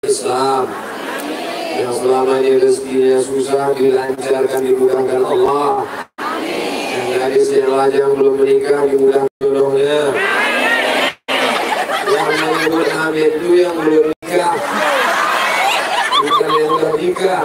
Islam. Yang selama ini rezekinya susah dilancarkan, dimudahkan Allah. Yang gadis yang lajang belum menikah dimudahkan jodohnya. Yang menyebut amin itu yang belum nikah, bukan yang sudah nikah.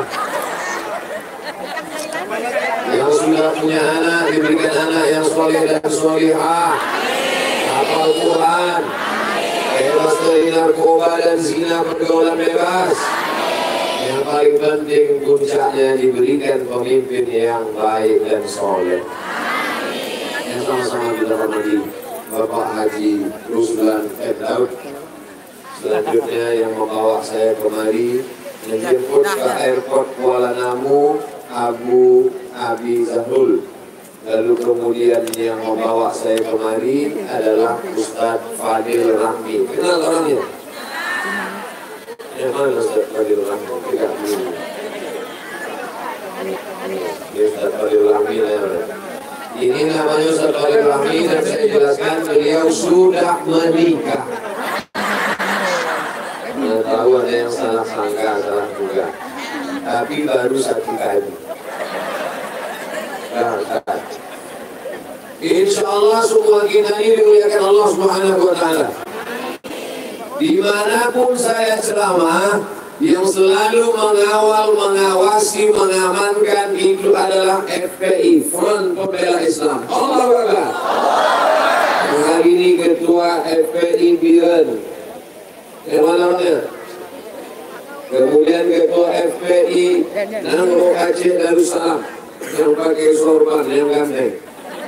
Yang sudah punya anak diberikan anak yang soleh dan solihah, hafal Quran, bebas dari narkoba dan zina, pergaulan bebas. Yang paling penting puncaknya diberikan pemimpin yang baik dan soleh. Yang sama-sama kita hormati Bapak Haji Ruslan Daud. Selanjutnya yang membawa saya kemari menjemput ke airport Kuala Namu Abu Abi Zahrul. Lalu kemudian yang membawa saya kemari adalah Ustadz Fadil Rahmi. Kenal orangnya? Yang mana Ustadz Fadil Rahmi? Tidak dulu. Ustadz Fadil Rahmi ini namanya Ustadz Fadil Rahmi, dan saya jelaskan beliau sudah menikah. Tahu ada yang salah sangka, salah duga, tapi baru 1 kali. Insya Allah semua kita ini dimuliakan Allah Subhanahu Wa Taala. Dimanapun saya ceramah, yang selalu mengawal, mengawasi, mengamankan itu adalah FPI, Front Pembela Islam. Allahu Akbar. Hari ini Ketua FPI Biren, yang mana orangnya? Kemudian Ketua FPI Nangro Aceh Darussalam, yang pakai sorban, yang ganteng.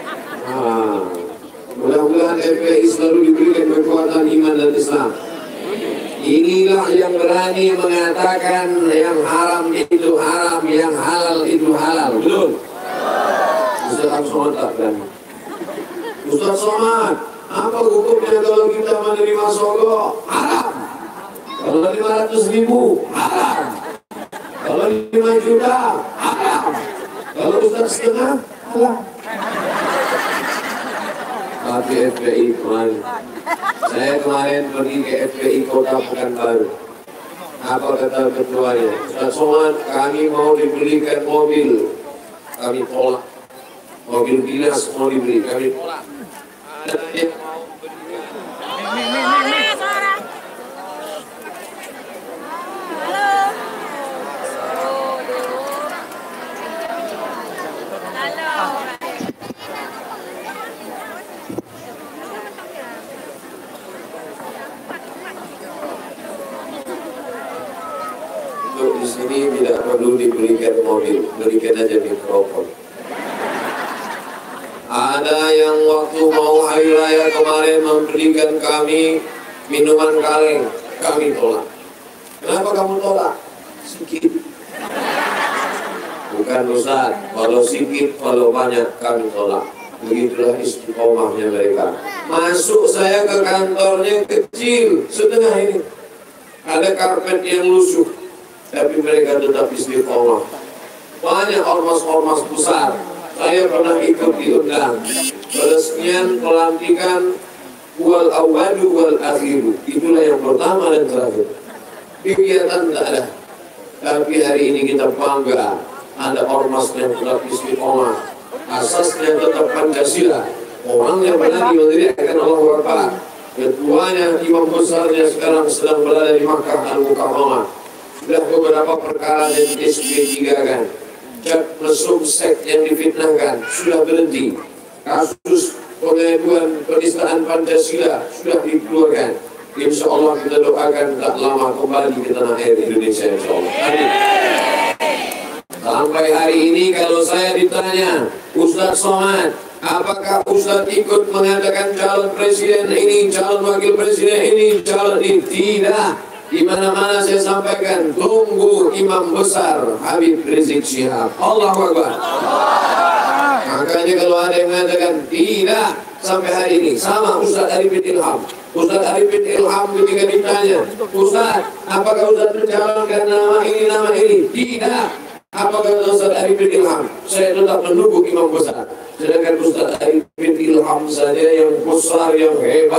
Mudah-mudahan FPI selalu diberikan kekuatan iman dan Islam. Inilah yang berani mengatakan yang haram itu haram, yang halal itu halal. Betul? Ustaz Somad tak berani. Ustaz Somad, apa hukumnya kalau kita menerima sogok? Haram. Kalau 500.000, haram. Kalau 5 juta, haram. Kalau Ustaz setengah, halal. Tapi FPI kemarin, saya kemarin pergi ke FPI Kota Pekanbaru. Apa kata ketuanya? Ustaz Somad, kami mau dibelikan mobil, kami tolak. Mobil dinas mau dibeli, kami tolak. Ada yang mau di sini tidak perlu diberikan mobil, berikan aja mikrofon. Ada yang waktu mau hari raya kemarin memberikan kami minuman kaleng, kami tolak. Kenapa kamu tolak? Sikit. Bukan Ustaz, kalau sikit, kalau banyak kami tolak. Begitulah istiqomahnya mereka. Masuk saya ke kantornya kecil, setengah ini. Ada karpet yang lusuh, tapi mereka tetap istiqomah. Banyak ormas-ormas besar, saya pernah ikut diundang. Peresmian pelantikan wal awwalu wal akhiru, itulah yang pertama dan terakhir. Kegiatan tidak ada, tapi hari ini kita bangga ada ormas yang tetap istiqomah. Asasnya tetap Pancasila. Orang yang berani meneriakkan Allahu Akbar. Ketuanya, imam besarnya sekarang sedang berada di Makkah Al-Mukarramah. Sudah beberapa perkara yang SP3 kan, cak mesum seks yang difitnahkan sudah berhenti. Kasus pengaduan penistaan Pancasila sudah dikeluarkan. Insya Allah kita doakan tak lama kembali ke tanah air Indonesia, insya Allah. Amin. Sampai hari ini kalau saya ditanya, Ustaz Somad, apakah Ustaz ikut mengatakan calon presiden ini, calon wakil presiden ini, calon ini? Tidak. Di mana-mana saya sampaikan, tunggu imam besar Habib Rizik Syihab. Allahu Akbar. Makanya kalau ada yang mengatakan tidak sampai hari ini, sama Ustaz Arifin Ilham. Ustaz Arifin Ilham ketika ditanya, Ustaz, apakah Ustaz mencalonkan nama ini? Tidak. Apakah Ustaz Arifin Ilham? Saya tetap menunggu imam besar. Sedangkan Ustaz Arifin Ilham saja yang besar, yang hebat,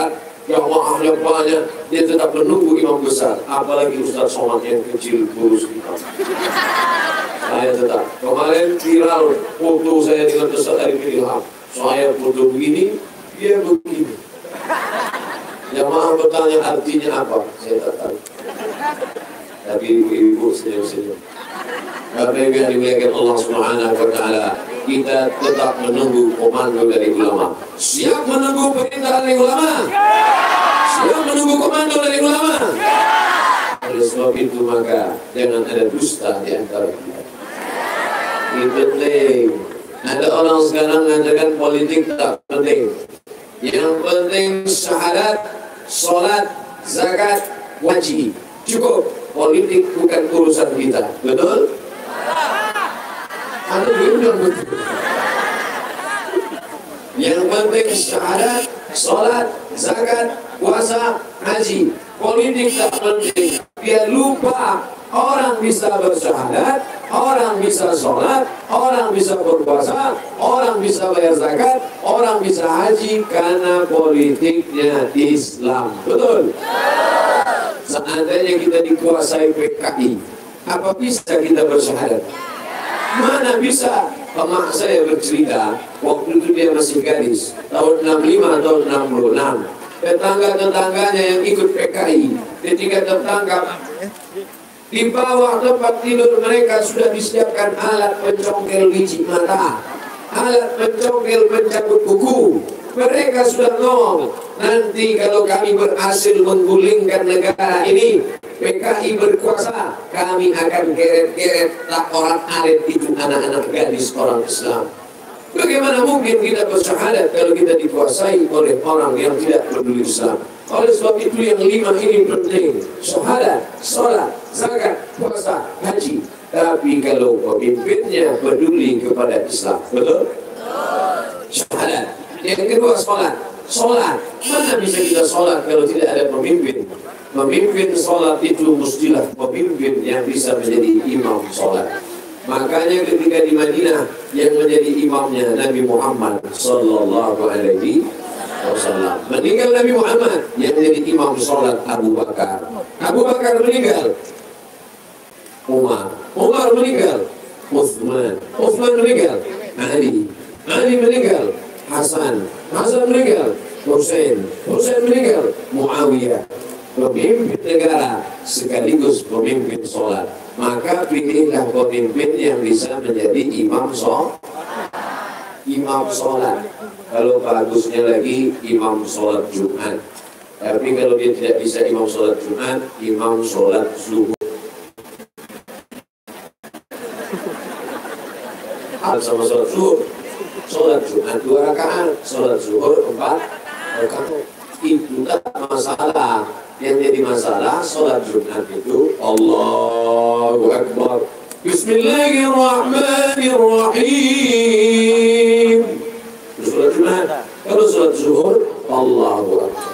jamaahnya banyak, dia tetap menunggu imam besar. Apalagi Ustaz Somad yang kecil kurus kita. Saya tetap. Kemarin viral foto saya dengan Ustaz Arif Ilham. Saya foto begini, dia begini. Jamaah bertanya artinya apa? Saya tak tahu. Tapi ibu-ibu senyum-senyum. Karena yang dimuliakan Allah Subhanahu wa Ta'ala, kita tetap menunggu komando dari ulama. Siap menunggu perintah dari ulama? Siap menunggu komando dari ulama? Oleh sebab itu maka jangan ada dusta di antara kita. Ini penting. Ada orang sekarang mengatakan politik tak penting. Yang penting syahadat, sholat, zakat, wajib. Cukup. Politik bukan urusan kita. Betul? Atau belum betul? Yang penting syahadat, sholat, zakat, puasa, haji. Politik tak penting. Dia lupa orang bisa bersyahadat, orang bisa sholat, orang bisa berpuasa, orang bisa bayar zakat, orang bisa haji karena politiknya Islam. Betul? Seandainya kita dikuasai PKI, apa bisa kita bersyahadat? Mana bisa? Emak saya bercerita, waktu itu dia masih gadis, tahun 65 atau 66. Tetangga-tetangganya yang ikut PKI, ketika tertangkap, di bawah tempat tidur mereka sudah disiapkan alat pencongkel biji mata, alat pencongkel pencabut kuku. Mereka sudah ngomong, nanti kalau kami berhasil menggulingkan negara ini, PKI berkuasa, kami akan geret-geret tak orang alit itu anak-anak gadis orang Islam. Bagaimana mungkin kita bersyahadat kalau kita dikuasai oleh orang yang tidak peduli Islam? Oleh sebab itu yang 5 ini penting: syahadat, sholat, zakat, puasa, haji. Tapi kalau pemimpinnya peduli kepada Islam, betul? Syahadat. Yang kedua sholat. Sholat, mana bisa kita sholat kalau tidak ada pemimpin? Pemimpin sholat itu mestilah pemimpin yang bisa menjadi imam sholat. Makanya ketika di Madinah yang menjadi imamnya Nabi Muhammad Sallallahu Alaihi Wasallam. Meninggal Nabi Muhammad, yang menjadi imam sholat Abu Bakar. Abu Bakar meninggal, Umar meninggal, Uthman meninggal, Ali meninggal, Hasan meninggal, Husain meninggal, Muawiyah. Pemimpin negara sekaligus pemimpin sholat. Maka pilihlah pemimpin yang bisa menjadi imam sholat. Kalau bagusnya lagi imam sholat Jumat. Tapi kalau dia tidak bisa imam sholat Jumat, imam sholat zuhur. Sama sholat zuhur, sholat Jumat 2 rakaat, sholat zuhur 4 rakaat. Itu tak masalah. Yang jadi masalah sholat Jumat itu Allahu Akbar, Bismillahirrahmanirrahim. Sholat Jumat. Kalau sholat zuhur Allahu Akbar.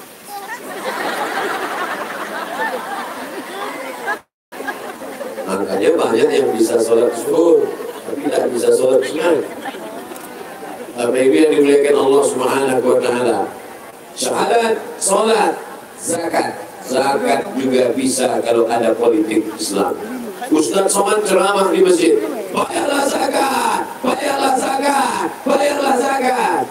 Makanya banyak yang bisa sholat zuhur tapi tidak bisa sholat Jumat. Tapi yang dimuliakan Allah Subhanahu wa Ta'ala, syahadat, sholat, zakat juga bisa kalau ada politik Islam. Ustaz Somad ceramah di masjid, bayarlah zakat, bayarlah zakat, bayarlah zakat.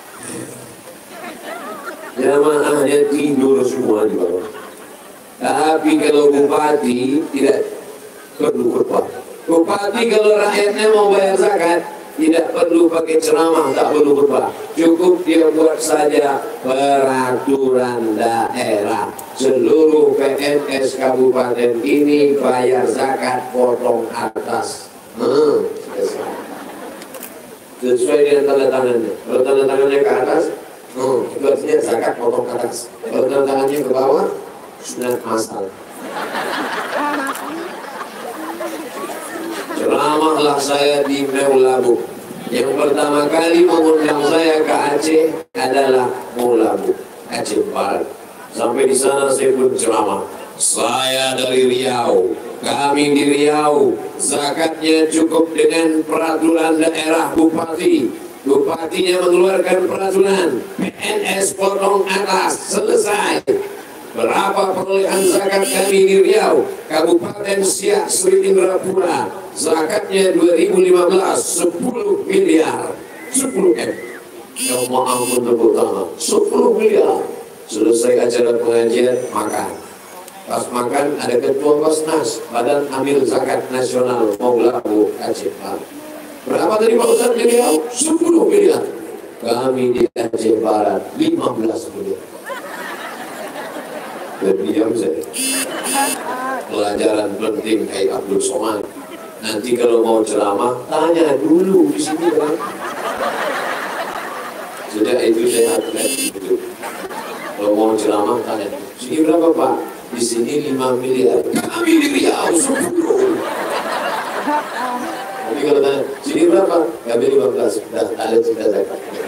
Jamaahnya tidur semua di bawah. Tapi kalau bupati tidak perlu khutbah. Bupati kalau rakyatnya mau bayar zakat tidak perlu pakai ceramah, tak perlu khutbah. Cukup dia buat saja peraturan daerah. Seluruh PNS kabupaten ini bayar zakat potong atas. Sesuai dengan tanda tangannya. Kalau tanda tangannya ke atas, itu artinya zakat potong atas. Kalau tanda tangannya ke bawah, sunat masal. Ceramahlah saya di Meulabu. Yang pertama kali mengundang saya ke Aceh adalah Meulabu, Aceh Barat. Sampai di sana saya pun ceramah. Saya dari Riau, kami di Riau, zakatnya cukup dengan peraturan daerah bupati. Bupatinya mengeluarkan peraturan PNS potong atas, selesai. Berapa perolehan zakat kami di Riau, Kabupaten Siak, Sri Indrapura, zakatnya 2015 10 miliar, 10 M. Ya maaf tepuk tangan, 10 miliar. Selesai acara pengajian, makan. Pas makan ada ketua Basnas, Badan Amil Zakat Nasional Maulabu Aceh. Berapa tadi Pak Ustaz di Riau? 10 miliar. Kami di Aceh Barat 15 miliar. Diam saya. Pelajaran penting kayak Abdul Somad. Nanti kalau mau ceramah, tanya dulu di sini kan. Sejak itu saya atlet gitu. Kalau mau ceramah, tanya. Sini berapa Pak? Di sini 5 miliar. Kami di Riau 10. Tapi kalau tanya, sini berapa? Kami 15. Dah ada cerita saya.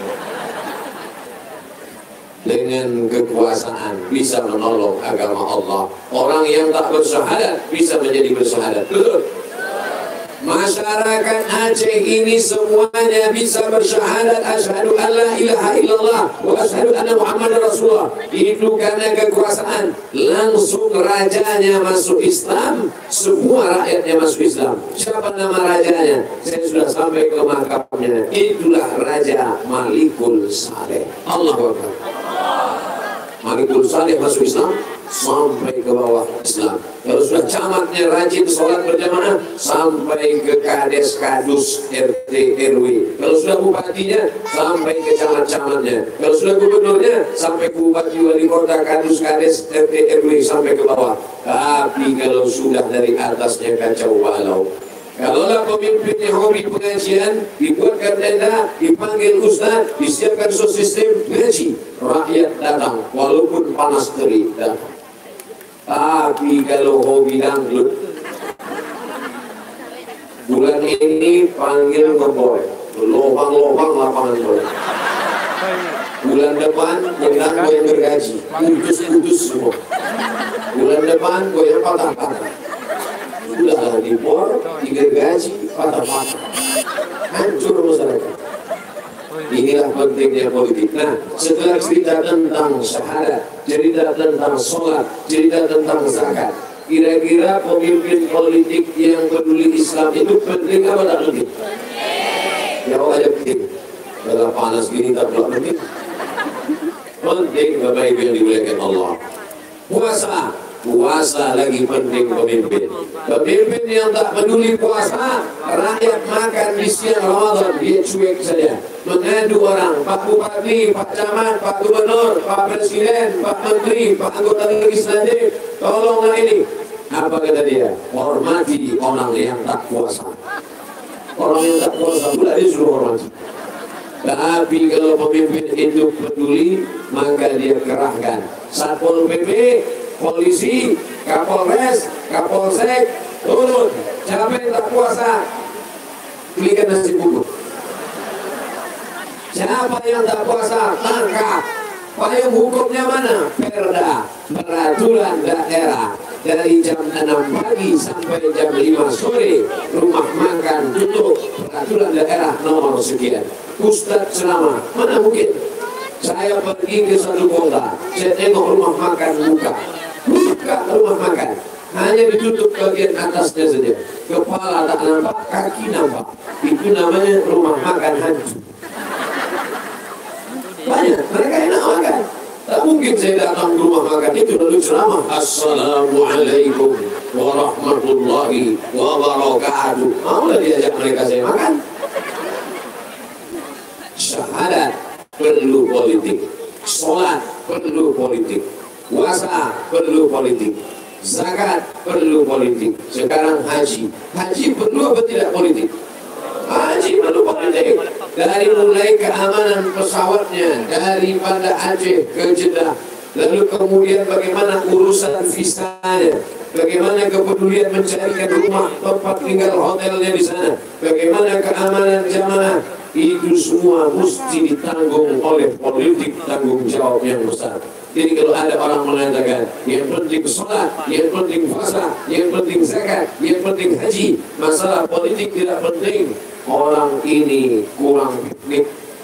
Dengan kekuasaan bisa menolong agama Allah. Orang yang tak bersyahadat bisa menjadi bersyahadat. Betul? Masyarakat Aceh ini semuanya bisa bersyahadat asyhadu an la ilaha illallah wa asyhadu anna Muhammadar Rasulullah. Itu karena kekuasaan. Langsung rajanya masuk Islam, semua rakyatnya masuk Islam. Siapa nama rajanya? Saya sudah sampai ke makamnya. Itulah Raja Malikul Saleh. Allahu Akbar. Malikul Saleh masuk Islam sampai ke bawah Islam. Kalau sudah camatnya rajin sholat berjamaah sampai ke kades kadus RT RW. Kalau sudah bupatinya sampai ke camat-camatnya. Kalau sudah gubernurnya sampai ke bupati wali kota kadus kades RT RW sampai ke bawah. Tapi kalau sudah dari atasnya kacau balau. Kalaulah pemimpinnya hobi pengajian, dibuatkan tenda, dipanggil ustaz, disiapkan sistem ngaji, rakyat datang walaupun panas terik datang. Tapi kalau hobi dangdut, bulan ini panggil ngeboy, lobang-lobang lapangan bola. Bulan depan yang goyang bergaji, putus-putus semua. Bulan depan goyang patah-patah. Sudah dibor, digergaji, patah-patah. Hancur masyarakat. Inilah pentingnya politik. Nah, setelah cerita tentang syahadat, cerita tentang sholat, cerita tentang zakat, kira-kira pemimpin politik yang peduli Islam itu penting apa tak penting? Jawab aja penting. Kalau panas gini tak pula penting. Penting Bapak Ibu yang dimuliakan Allah. Puasa lagi penting pemimpin. Pemimpin yang tak peduli puasa, rakyat makan di siang Ramadan, dia cuek saja. Mengadu orang, Pak Bupati, Pak Camat, Pak Gubernur, Pak Presiden, Pak Menteri, Pak Anggota Legislatif, tolonglah ini. Apa kata dia? Hormati orang yang tak puasa. Orang yang tak puasa pula disuruh hormati. Tapi kalau pemimpin itu peduli, maka dia kerahkan Satpol PP, polisi, Kapolres, Kapolsek, turun. Siapa yang tak puasa, belikan nasi bubur. Siapa yang tak puasa, tangkap. Payung hukumnya mana? Perda, peraturan daerah. Dari jam 6 pagi sampai jam 5 sore, rumah makan tutup. Peraturan daerah nomor sekian. Ustadz ceramah, mana mungkin? Saya pergi ke satu kota, saya tengok rumah makan buka rumah makan, hanya ditutup bagian atasnya saja, kepala tak nampak, kaki nampak. Itu namanya rumah makan hantu. Banyak, mereka enak makan. Tak mungkin saya datang ke rumah makan itu lalu ceramah Assalamualaikum warahmatullahi wabarakatuh. Maulah diajak mereka saya makan. Syahadat perlu politik, sholat perlu politik, puasa perlu politik, zakat perlu politik. Sekarang haji perlu apa tidak politik? Haji perlu politik. Dari mulai keamanan pesawatnya daripada Aceh ke Jeddah, lalu kemudian bagaimana urusan visanya, bagaimana kepedulian mencarikan rumah tempat tinggal hotelnya di sana, bagaimana keamanan jamaah. Itu semua mesti ditanggung oleh politik, tanggung jawab yang besar. Jadi kalau ada orang mengatakan yang penting sholat, yang penting puasa, yang penting zakat, yang penting haji, masalah politik tidak penting, orang ini kurang piknik,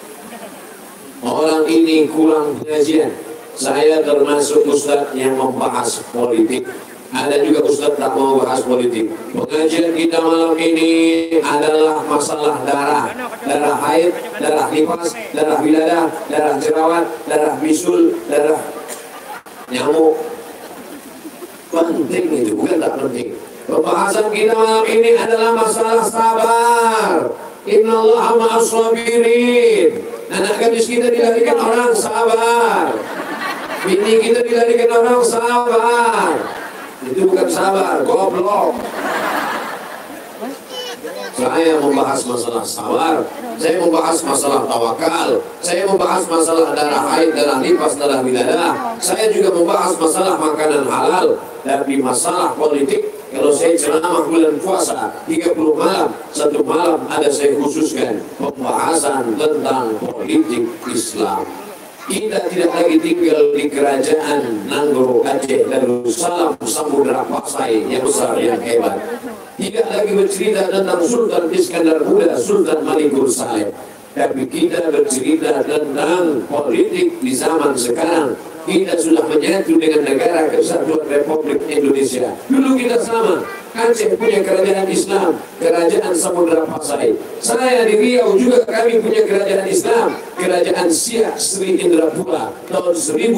Orang ini kurang pengajian. Saya termasuk ustadz yang membahas politik. Ada juga ustadz tak mau bahas politik. Pengajian kita malam ini adalah masalah darah. Darah haid, darah nifas, darah biladah, darah jerawat, darah bisul, darah nyamuk. Penting itu, bukan tak penting. Pembahasan kita malam ini adalah masalah sabar. Innallaha ma'as sabirin. Anak gadis kita dilahirkan orang sabar. Bini kita dilahirkan orang sabar. Itu bukan sabar, goblok. Saya membahas masalah sabar, saya membahas masalah tawakal, saya membahas masalah darah haid, darah nifas, darah wiladah. Saya juga membahas masalah makanan halal. Tapi masalah politik, kalau saya ceramah bulan puasa 30 malam, satu malam ada saya khususkan pembahasan tentang politik Islam. Kita tidak lagi tinggal di kerajaan Nanggro Aceh Darussalam Samudra Pasai yang besar yang hebat. Tidak lagi bercerita tentang Sultan Iskandar Muda, Sultan Malikur Saleh. Tapi kita bercerita tentang politik di zaman sekarang. Kita sudah menyatu dengan negara Kesatuan Republik Indonesia. Dulu kita sama. Aceh punya kerajaan Islam, kerajaan Samudra Pasai. Saya di Riau juga kami punya kerajaan Islam, kerajaan Siak Sri Indrapura tahun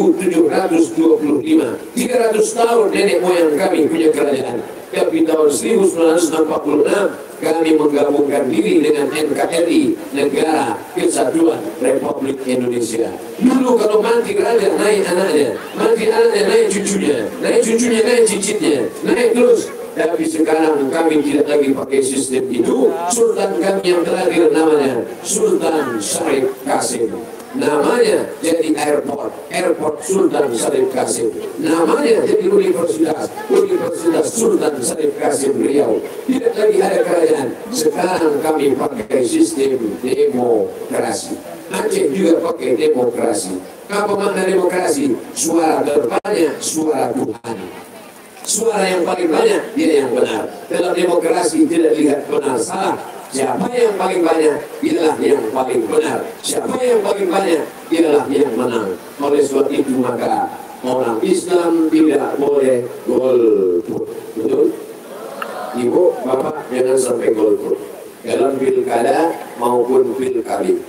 1725. 300 tahun nenek moyang kami punya kerajaan. Tapi tahun 1946 kami menggabungkan diri dengan NKRI, Negara Kesatuan Republik Indonesia. Dulu kalau mati raja naik anaknya, mati anaknya naik cucunya, naik cucunya naik cicitnya, naik terus. Tapi sekarang kami tidak lagi pakai sistem itu. Sultan kami yang terakhir namanya Sultan Syarif Kasim. Namanya jadi airport, airport Sultan Syarif Kasim. Namanya jadi universitas, Universitas Sultan Syarif Kasim Riau. Tidak lagi ada kerajaan. Sekarang kami pakai sistem demokrasi. Aceh juga pakai demokrasi. Apa makna demokrasi? Suara terbanyak, suara Tuhan. Suara yang paling banyak, dia yang benar. Dalam demokrasi tidak lihat benar salah. Siapa yang paling banyak, ialah yang paling benar. Siapa yang paling banyak, ialah yang menang. Oleh sebab itu maka orang Islam tidak boleh golput. Betul? Ibu, bapak jangan sampai golput dalam pilkada maupun pilkabin.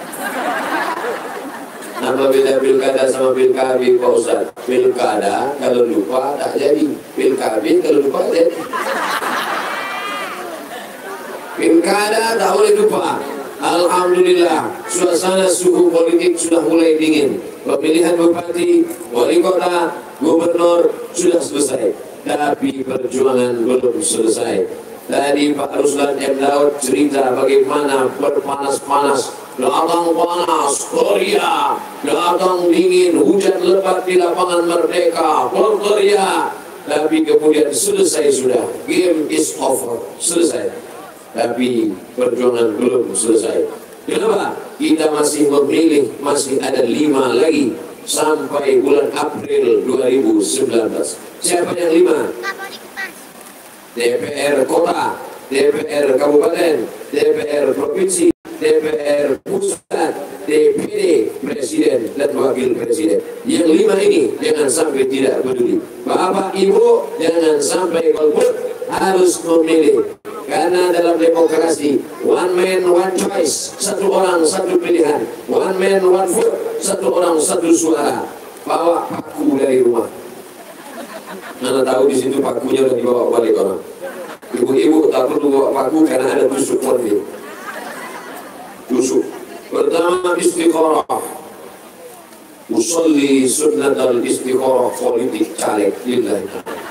Apa beda pilkada sama pilkabin, Pak Ustaz? Pilkada kalau lupa tak jadi, pilkabin kalau lupa jadi. Pilkada tak boleh lupa. Alhamdulillah, suasana suhu politik sudah mulai dingin. Pemilihan bupati, wali kota, gubernur sudah selesai. Tapi perjuangan belum selesai. Tadi Pak Ruslan M. Daud cerita bagaimana berpanas-panas. Datang panas, Korea, datang dingin, hujan lebat di lapangan Merdeka, berteriak. Tapi kemudian selesai sudah, game is over, selesai. Tapi perjuangan belum selesai. Kenapa? Kita masih memilih, masih ada 5 lagi sampai bulan April 2019. Siapa yang 5? DPR kota, DPR kabupaten, DPR provinsi, DPR pusat, DPD, presiden dan wakil presiden. Yang 5 ini jangan sampai tidak peduli. Bapak Ibu jangan sampai golput, harus memilih. Karena dalam demokrasi, one man one choice, satu orang satu pilihan, one man one vote, satu orang satu suara. Bawa paku dari rumah. Mana tahu di situ pakunya udah dibawa balik orang. Ibu-ibu tak perlu bawa paku karena ada tusuk mandi. Tusuk. Pertama istiqorah. Usolli sunnatal istiqorah politik caleg lillahi.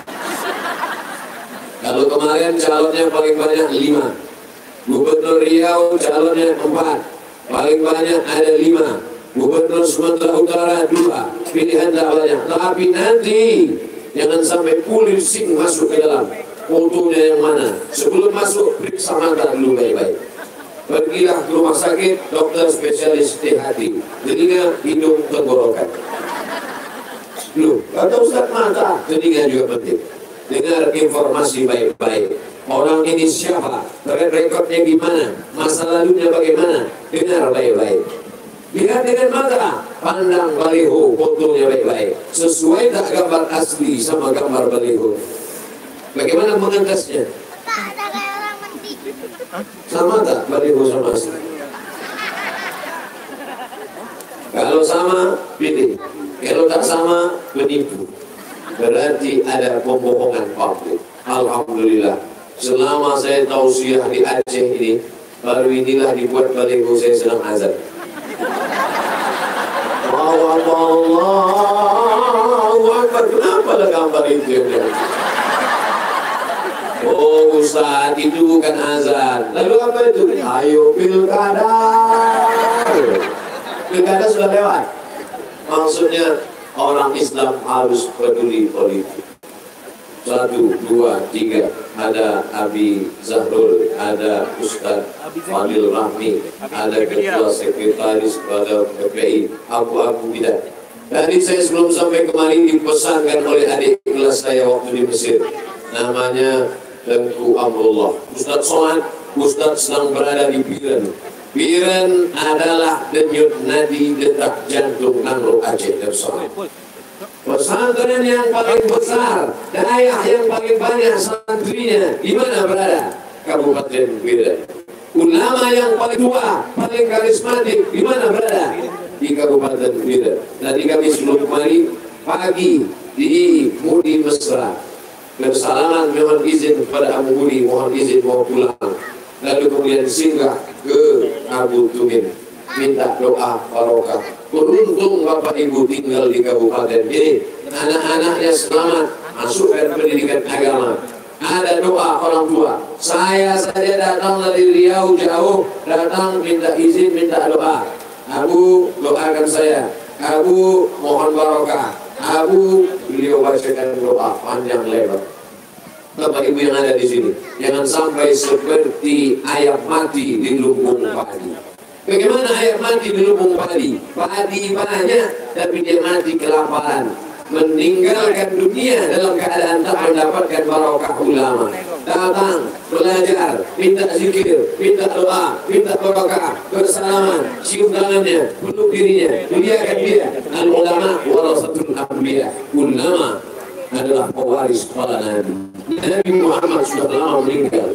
Kalau kemarin calonnya paling banyak 5. Gubernur Riau calonnya 4. Paling banyak ada 5. Gubernur Sumatera Utara 2. Pilihan tak banyak. Tapi nanti jangan sampai pusing masuk ke dalam. Fotonya yang mana? Sebelum masuk periksa mata dulu baik-baik. Pergilah ke rumah sakit, dokter spesialis hati, telinga, hidung, tenggorokan. Loh, kata Ustaz mata, telinga juga penting. Dengar informasi baik-baik. Orang ini siapa? Rekodnya gimana? Masa lalunya bagaimana? Dengar baik-baik. Lihat dengan mata, pandang baliho, fotonya baik-baik. Sesuai tak gambar asli sama gambar baliho? Bagaimana mengetesnya? Sama tak baliho sama asli? Kalau sama, pilih. Kalau tak sama, menipu. Berarti ada pembohongan publik. Alhamdulillah. Selama saya tausiah di Aceh ini, baru inilah dibuat baliho saya sedang azan. Allahu Akbar. Kenapa ada gambar itu? Oh Ustaz, itu bukan azan. Lalu apa itu? Ayo pilkada. Pilkada sudah lewat. Maksudnya orang Islam harus peduli politik. 1, 2, 3. Ada Abi Zahrul, ada Ustaz Fadil Rahmi, ada Ketua Sekretaris pada PPI, Abu Bidah. Tadi saya sebelum sampai kemari dipesankan oleh adik kelas saya waktu di Mesir. Namanya Tengku Abdullah. Ustaz Somad, Ustaz sedang berada di Biren. Biren adalah denyut nadi detak jantung Nangro Aceh Darussalam. Pesantren yang paling besar, daerah yang paling banyak santrinya, di mana berada? Kabupaten Biren. Ulama yang paling tua, paling karismatik, di mana berada? Di Kabupaten Biren. Tadi kami sebelum kemari pagi di Mudi Mesra. Bersalaman mohon izin kepada Abu Mudi, mohon izin mau pulang. Lalu kemudian singgah ke Abu Tumin, minta doa barokah. Beruntung Bapak Ibu tinggal di kabupaten ini, anak-anaknya selamat masuk ke pendidikan agama. Ada doa orang tua. Saya saja datang dari Riau jauh, datang minta izin, minta doa. Abu doakan saya. Abu mohon barokah. Abu beliau bacakan doa panjang lebar. Bapak Ibu yang ada di sini, jangan sampai seperti ayam mati di lumbung padi. Bagaimana ayam mati di lumbung padi? Padi banyak, tapi dia mati kelaparan. Meninggalkan dunia dalam keadaan tak mendapatkan barokah ulama. Datang, belajar, minta zikir, minta doa, minta barokah, bersalaman, cium tangannya, peluk dirinya, muliakan dia. Al-ulama warasatul anbiya. Ulama adalah pewaris para nabi. Nabi Muhammad sudah lama meninggal,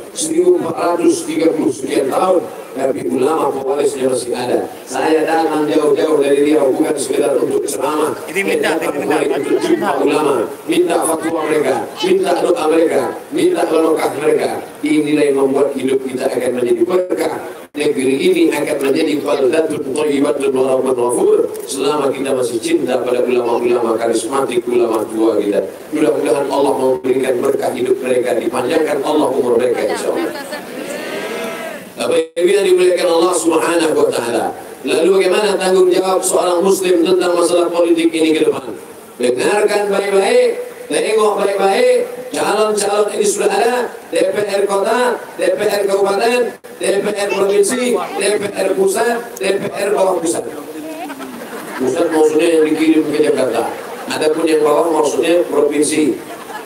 1430 sekian tahun, tapi ulama pewarisnya masih ada. Saya datang jauh-jauh dari Riau bukan sekedar untuk ceramah, minta untuk jumpa ulama, minta fatwa mereka, minta doa mereka, minta barokah mereka. Inilah yang membuat hidup kita akan menjadi berkah. Negeri ini akan menjadi baldatun thayyibatun wa rabbun ghafur selama kita masih cinta pada ulama-ulama karismatik, ulama tua kita. Mudah-mudahan Allah memberikan berkah hidup mereka, dipanjangkan Allah umur mereka insyaallah. Bapak Ibu yang dimuliakan Allah Subhanahu wa taala. Lalu bagaimana tanggung jawab seorang muslim tentang masalah politik ini ke depan? Dengarkan baik-baik, tengok baik-baik. Calon-calon ini sudah ada, DPR kota, DPR kabupaten, DPR provinsi, DPR pusat, DPR bawah pusat. Pusat maksudnya yang dikirim ke Jakarta. Adapun yang bawah maksudnya provinsi,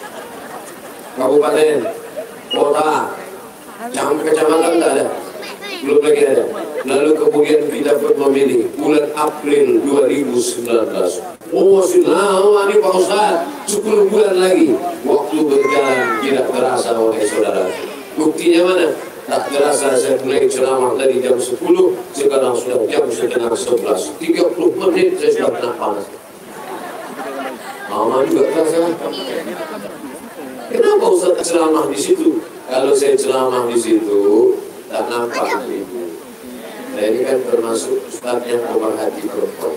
kabupaten, kota, kecamatan tak ada, belum lagi ada. Lalu kemudian kita pun memilih bulan April 2019. Oh masih lama nih Pak Ustaz, 10 bulan lagi. Waktu berjalan tidak terasa oleh saudara. Buktinya mana? Tak terasa saya mulai ceramah dari jam 10, sekarang sudah jam setengah 11. 30 menit saya sudah kena panas. Lama juga terasa. Kenapa Ustaz ceramah di situ? Kalau saya ceramah di situ, tak nampak ibu. Nah ini kan termasuk Ustaz yang pemerhati perempuan.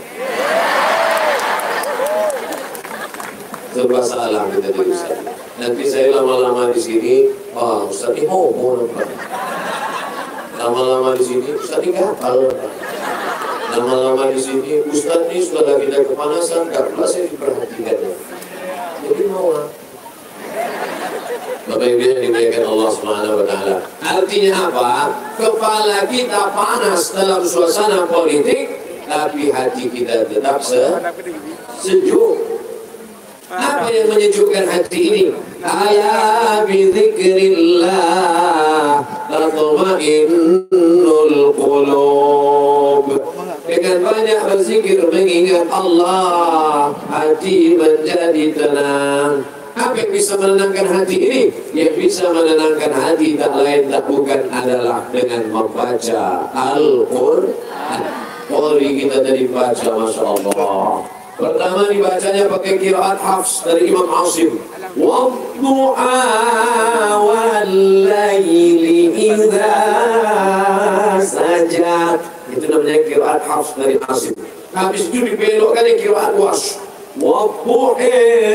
Serba salah kita jadi Ustaz. Nanti saya lama-lama di sini, Ustaz ini mau nampak. Lama-lama di sini, Ustaz ini kapal. Lama-lama di sini, Ustaz ini sudah kita kepanasan, gak pernah saya diperhatikan. Jadi mau lah. Bapak Ibu yang dimuliakan Allah Subhanahu wa taala. Artinya apa? Kepala kita panas dalam suasana politik, tapi hati kita tetap sejuk. Apa yang menyejukkan hati ini? Ala bi dzikrillah tatma'innul qulub. Dengan banyak Allah, hati menjadi tenang. Apa yang bisa menenangkan hati ini? Yang bisa menenangkan hati tak lain tak bukan adalah dengan membaca Al-Quran. Qori kita tadi baca, Masya Allah. Pertama dibacanya pakai qiraat Hafs dari Imam Asim. Waddu'a wal-laili idza saja. Itu namanya qiraat Hafs dari Asim. Habis itu dibelokkan yang qiraat Warsh. Waddu'a.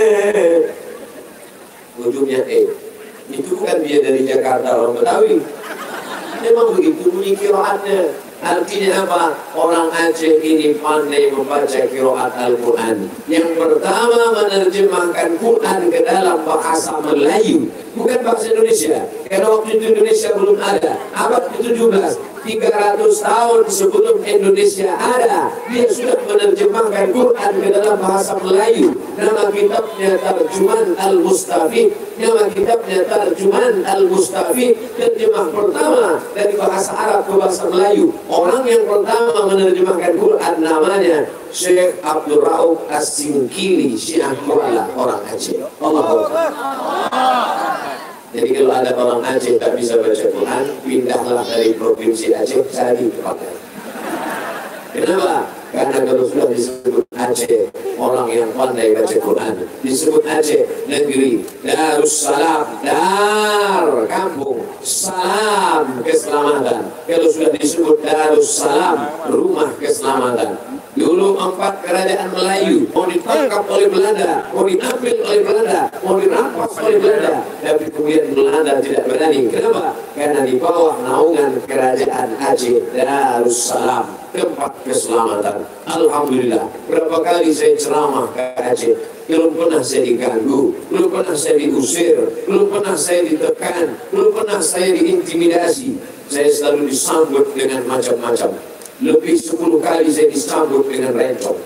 Ujungnya itu kan dia dari Jakarta, orang Betawi. Memang begitu bunyi qiraatnya. Artinya apa? Orang Aceh ini pandai membaca qiraat Al-Quran. Yang pertama menerjemahkan Quran ke dalam bahasa Melayu, bukan bahasa Indonesia. Karena waktu itu Indonesia belum ada. Abad ke-17, 300 tahun sebelum Indonesia ada, dia sudah menerjemahkan Quran ke dalam bahasa Melayu. Nama kitabnya Tarjuman Al-Mustafid. Nama kitabnya Tarjuman Al-Mustafid. Terjemah pertama dari bahasa Arab ke bahasa Melayu. Orang yang pertama menerjemahkan Quran namanya Syekh Abdul Rauf As-Singkili, Syiah Kuala, orang Aceh. Allahu Akbar. Jadi kalau ada orang Aceh tak bisa baca Quran, pindahlah dari provinsi Aceh cari tempatnya. Kenapa? Karena kalau sudah disebut Aceh, orang yang pandai baca Quran, disebut Aceh, negeri Darussalam, dar, kampung, salam, keselamatan. Kalau sudah disebut Darussalam, rumah keselamatan. Dulu 4 kerajaan Melayu mau ditangkap oleh Belanda, mau diambil oleh Belanda, mau dirampas oleh Belanda, tapi kemudian Belanda tidak berani. Kenapa? Karena di bawah naungan kerajaan Aceh Darussalam, tempat keselamatan. Alhamdulillah, berapa kali saya ceramah ke Aceh, belum pernah saya diganggu, belum pernah saya diusir, belum pernah saya ditekan, belum pernah saya diintimidasi. Saya selalu disambut dengan macam-macam. Lebih 10 kali saya disambut dengan rencong.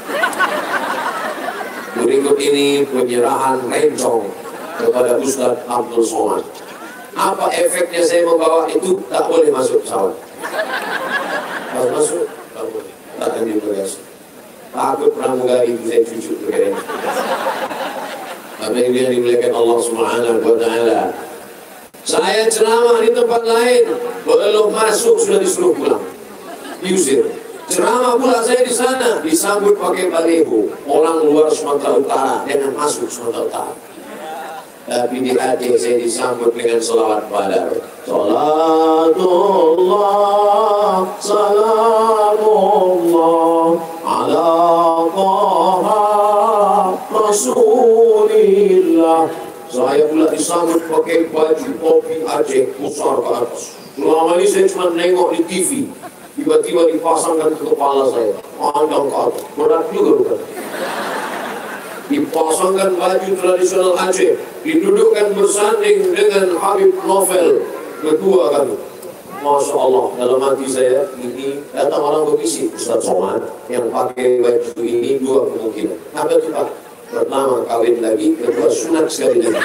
Berikut ini penyerahan rencong kepada Ustadz Abdul Somad. Apa efeknya saya membawa itu? Tak boleh masuk pesawat. Kalau masuk, tak boleh. Tak ambil bagasi. Takut pramugari saya cucuk begini. Tapi dia dimuliakan Allah Subhanahu wa Ta'ala. Saya ceramah di tempat lain, belum masuk sudah disuruh pulang, diusir. Ceramah pula saya di sana disambut pakai baliho, orang luar Sumatera Utara jangan masuk Sumatera Utara. Tapi di Aceh saya disambut dengan selawat badar. Salatullah, salamullah ala Taha Rasulillah. Saya pula disambut pakai baju topi Aceh besar ke atas. Selama ini saya cuma nengok di TV, tiba-tiba dipasangkan ke kepala saya, pandang ke atas, berat juga bukan? Dipasangkan baju tradisional Aceh, didudukkan bersanding dengan Habib Novel, kedua kali. Masya Allah, dalam hati saya ini datang orang berbisik, Ustaz Somad yang pakai baju ini 2 kemungkinan. Ada cepat, pertama kawin lagi, kedua sunat sekali lagi.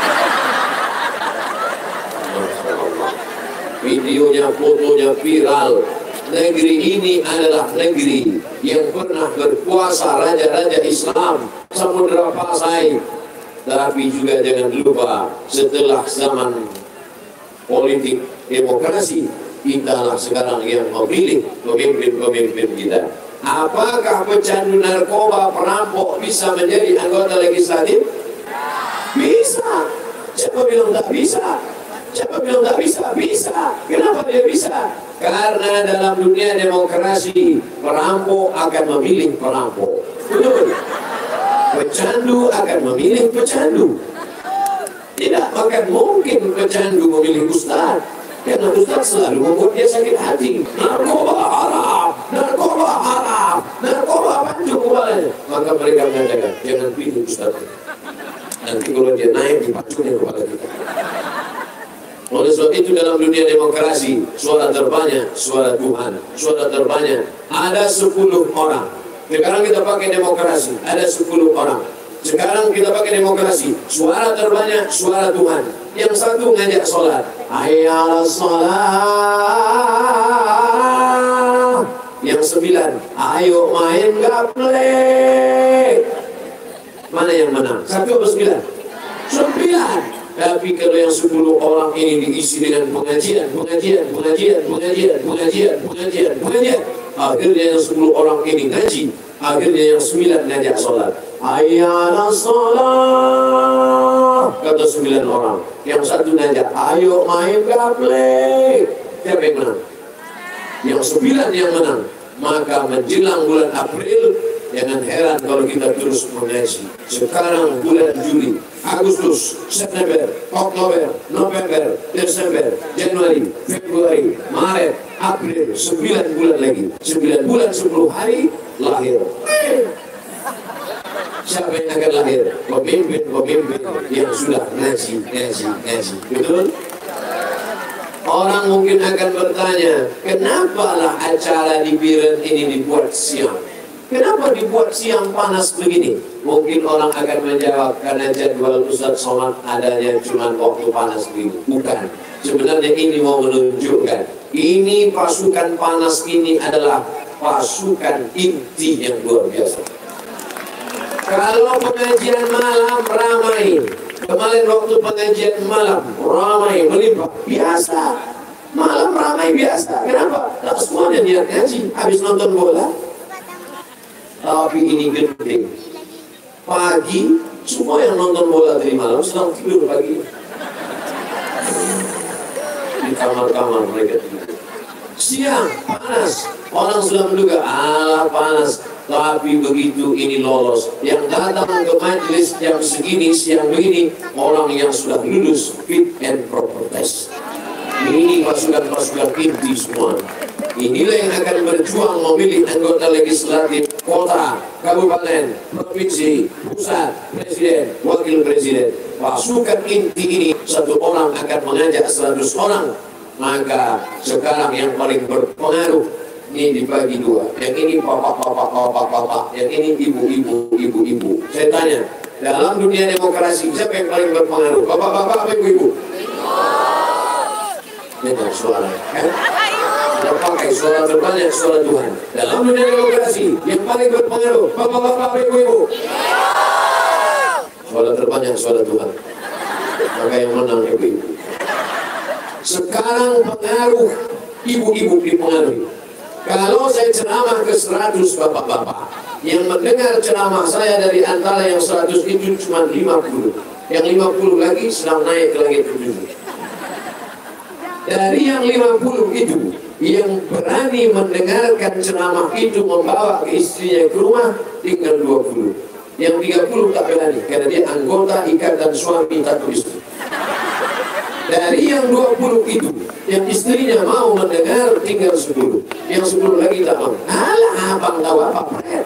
Videonya, fotonya viral. Negeri ini adalah negeri yang pernah berkuasa raja-raja Islam Samudra Pasai. Tapi juga jangan lupa, setelah zaman politik demokrasi, kitalah sekarang yang memilih pemimpin-pemimpin kita. Apakah pecandu narkoba, perampok bisa menjadi anggota legislatif? Bisa. Siapa bilang tak bisa? Siapa bilang tak bisa? Bisa. Kenapa dia bisa? Karena dalam dunia demokrasi, perampok akan memilih perampok. Betul. Pecandu akan memilih pecandu. Tidak akan mungkin pecandu memilih ustaz. Karena ustaz selalu membuat dia sakit hati. Narkoba haram, narkoba haram, narkoba pancung kepalanya. Maka mereka mengatakan, jangan pilih ustaz. Nanti kalau dia naik, dipancungnya kepala kita. Oleh sebab itu dalam dunia demokrasi, suara terbanyak, suara Tuhan. Suara terbanyak, ada 10 orang. Sekarang kita pakai demokrasi, ada 10 orang. Sekarang kita pakai demokrasi, suara terbanyak, suara Tuhan. Yang satu ngajak sholat, hayya 'alas sholat. Yang 9, ayo main gaplek. Mana yang menang? 1 atau 9? 9. Tapi kalau yang 10 orang ini diisi dengan pengajian, akhirnya yang 10 orang ini ngaji, akhirnya yang 9 ngajak sholat. Ayyala sholat, kata 9 orang. Yang 1 ngajak, ayo main gaplek. Siapa yang menang? Yang 9 yang menang. Maka menjelang bulan April, jangan heran kalau kita terus mengaji. Sekarang bulan Juli, Agustus, September, Oktober, November, Desember, Januari, Februari, Maret, April, 9 bulan lagi. 9 bulan 10 hari lahir. Siapa yang akan lahir? Pemimpin-pemimpin yang sudah ngaji. Betul? Orang mungkin akan bertanya, kenapa lah acara di Biren ini dibuat siang? Kenapa dibuat siang panas begini? Mungkin orang akan menjawab, karena jadwal Ustaz Somad adanya cuma waktu panas begini. Bukan. Sebenarnya ini mau menunjukkan, ini pasukan panas ini adalah pasukan inti yang luar biasa. Kalau pengajian malam ramai, kemarin waktu pengajian malam ramai melimpah, biasa. Malam ramai biasa. Kenapa? Tak semuanya niat ngaji, habis nonton bola. Tapi ini gede. Pagi, semua yang nonton bola dari malam sedang tidur pagi. Di kamar-kamar mereka tidur. Siang, panas. Orang sudah menduga, panas. Tapi begitu ini lolos, yang datang ke majelis jam segini, siang begini, orang yang sudah lulus fit and proper test. Ini pasukan-pasukan inti semua. Inilah yang akan berjuang memilih anggota legislatif kota, kabupaten, provinsi, pusat, presiden, wakil presiden. Pasukan inti ini, 1 orang akan mengajak 100 orang. Maka sekarang yang paling berpengaruh ini dibagi 2. Yang ini bapak, yang ini ibu. Saya tanya, dalam dunia demokrasi siapa yang paling berpengaruh? Bapak, apa ibu? Dengar suara, kan? Tidak pakai suara berbanyak, suara Tuhan. Dalam dunia demokrasi yang paling berpengaruh, bapak, ibu. Suara terbanyak, suara Tuhan. Maka yang menang ibu. Sekarang pengaruh ibu-ibu dipengaruhi. Kalau saya ceramah ke 100 bapak-bapak, yang mendengar ceramah saya dari antara yang 100 itu cuma 50. Yang 50 lagi sedang naik ke langit ketujuh. Dari yang 50 itu, yang berani mendengarkan ceramah itu membawa ke istrinya ke rumah, tinggal 20. Yang 30 tak berani, karena dia anggota ikatan suami tak istri. Dari yang 20 itu, yang istrinya mau mendengar tinggal 10. Yang 10 lagi tak mau. Alah, abang tahu apa, Fred?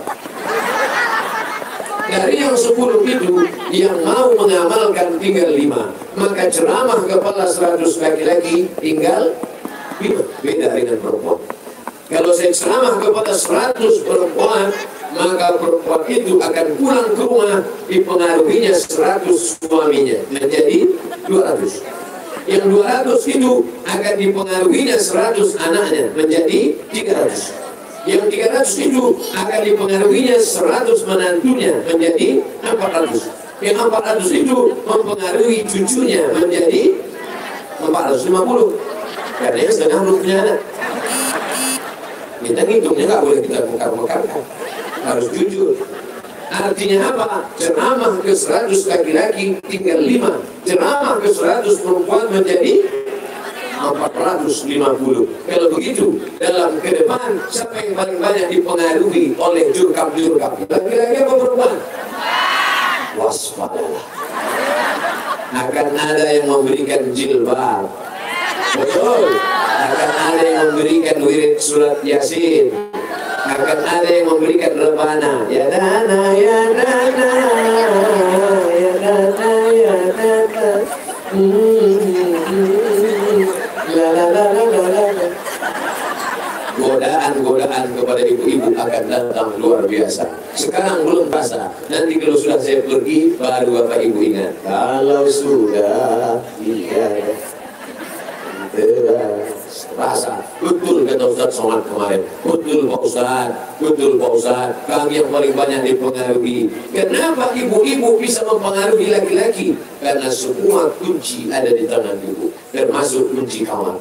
Dari yang 10 itu, yang mau mengamalkan tinggal 5. Maka ceramah kepala 100 laki-laki tinggal 5. Beda dengan perempuan. Kalau saya ceramah kepada 100 perempuan, maka perempuan itu akan pulang ke rumah, dipengaruhinya 100 suaminya, menjadi 200. Yang 200 itu akan dipengaruhinya 100 anaknya, menjadi 300. Yang 300 itu akan dipengaruhinya 100 menantunya, menjadi 400. Yang 400 itu mempengaruhi cucunya, menjadi 450. Karena yang setengah belum punya anak. Kita ngitungnya nggak boleh kita mengkar-mengkarkan, harus jujur. Artinya apa? Ceramah ke 100 laki-laki tinggal 5. Ceramah ke 100 perempuan menjadi 450. Kalau begitu, dalam ke depan siapa yang paling banyak dipengaruhi oleh jurkam-jurkam? Laki-laki apa perempuan? Waspadalah. Akan ada yang memberikan jilbab. Betul. Akan ada yang memberikan wirid surat Yasin. Akan ada yang memberikan rebana. Ya dana, ya dana, ya dana, ya dana. La la la la la la. Godaan-godaan kepada ibu-ibu akan datang luar biasa. Sekarang belum rasa. Nanti kalau sudah saya pergi, baru Bapak Ibu ingat. Kalau sudah tiada rasa. Betul kata Ustaz Ustaz sholat kemarin. Betul Pak Ustaz, betul Pak Ustaz, kami yang paling banyak dipengaruhi. Kenapa ibu-ibu bisa mempengaruhi laki-laki? Karena semua kunci ada di tangan ibu, termasuk kunci kamar.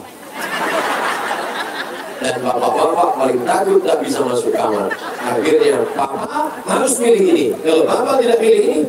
Dan bapak-bapak paling takut tak bisa masuk kamar. Akhirnya papa harus pilih ini, kalau papa tidak pilih ini,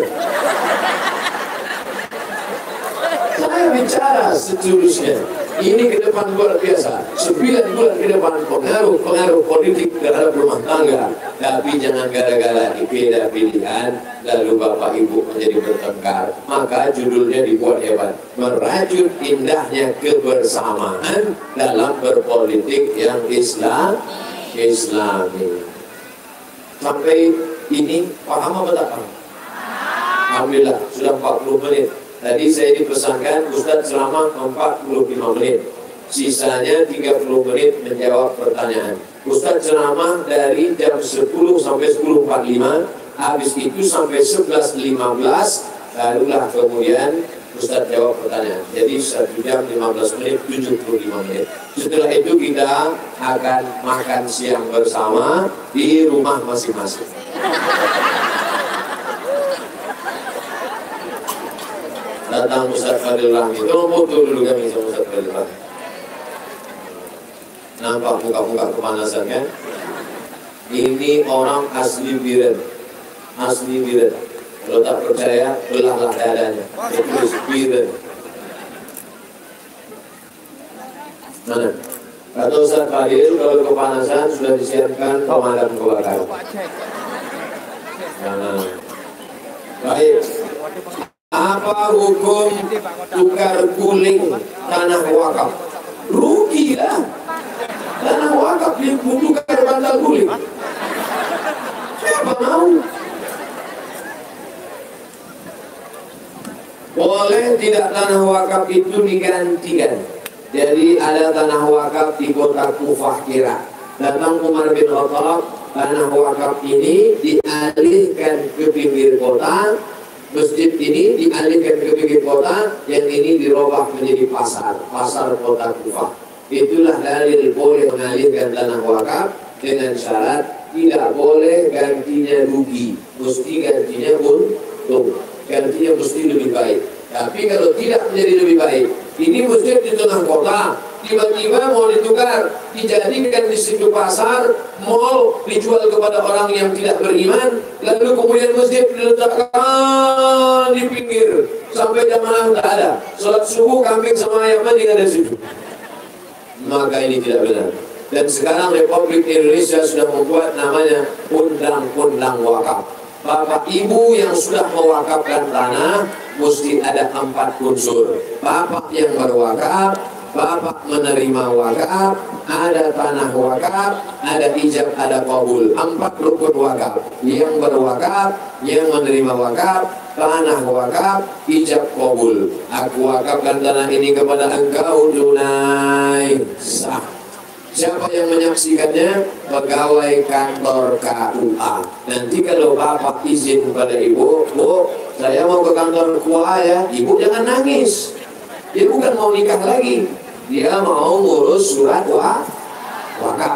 saya bicara seterusnya. Ini ke depan luar biasa. 9 bulan ke depan pengaruh politik terhadap rumah tangga. Tapi jangan gara-gara beda pilihan lalu bapak ibu menjadi bertengkar. Maka judulnya dibuat hebat. Merajut indahnya kebersamaan dalam berpolitik yang Islami. Sampai ini paham apa tak paham? Alhamdulillah sudah 40 menit. Tadi saya dipesankan Ustadz selama 45 menit. Sisanya 30 menit menjawab pertanyaan. Ustadz ceramah dari jam 10 sampai 10.45. Habis itu sampai 11.15. Barulah kemudian Ustadz jawab pertanyaan. Jadi 1 jam 15 menit, 75 menit. Setelah itu kita akan makan siang bersama di rumah masing-masing. Datang Ustaz Fadil Rahmi, tolong foto dulu kami sama Ustaz Fadil Rahmi. Nampak muka-muka kepanasan kan? Ini orang asli Biren. Asli Biren. Kalau tak percaya, belahlah dadanya. Terus Biren. Mana? Kata Ustaz Fadil, kalau kepanasan sudah disiapkan pemadam kebakaran. Nah, baik. Apa hukum tukar guling tanah wakaf? Rugi lah. Tanah wakaf ditukar bantal guling. Siapa mau? Boleh tidak tanah wakaf itu digantikan? Jadi ada tanah wakaf di kota Kufah Irak. Datang Umar bin Khattab, tanah wakaf ini dialihkan ke pinggir kota. Masjid ini dialihkan ke pinggir kota, yang ini dirubah menjadi pasar kota Kufah. Itulah dalil boleh mengalihkan tanah wakaf dengan syarat tidak boleh gantinya rugi, mesti gantinya untung, gantinya mesti lebih baik. Tapi kalau tidak menjadi lebih baik, ini masjid di tengah kota, tiba-tiba mau ditukar, dijadikan di situ pasar, mall, dijual kepada orang yang tidak beriman, lalu kemudian masjid diletakkan di pinggir sampai jam malam tak ada. Sholat subuh kambing sama ayam mandi ada di situ. Maka ini tidak benar. Dan sekarang Republik Indonesia sudah membuat namanya Undang-Undang Wakaf. Bapak ibu yang sudah mewakafkan tanah mesti ada 4 unsur. Bapak yang berwakaf, bapak menerima wakaf, ada tanah wakaf, ada ijab, ada qabul. 4 rukun wakaf. Yang berwakaf, yang menerima wakaf, tanah wakaf, ijab, qabul. Aku wakafkan tanah ini kepada engkau tunai sah. Siapa yang menyaksikannya? Pegawai kantor KUA. Nanti kalau bapak izin kepada ibu, Bu, saya mau ke kantor KUA ya. Ibu jangan nangis. Dia bukan mau nikah lagi. Dia mau ngurus surat wakaf.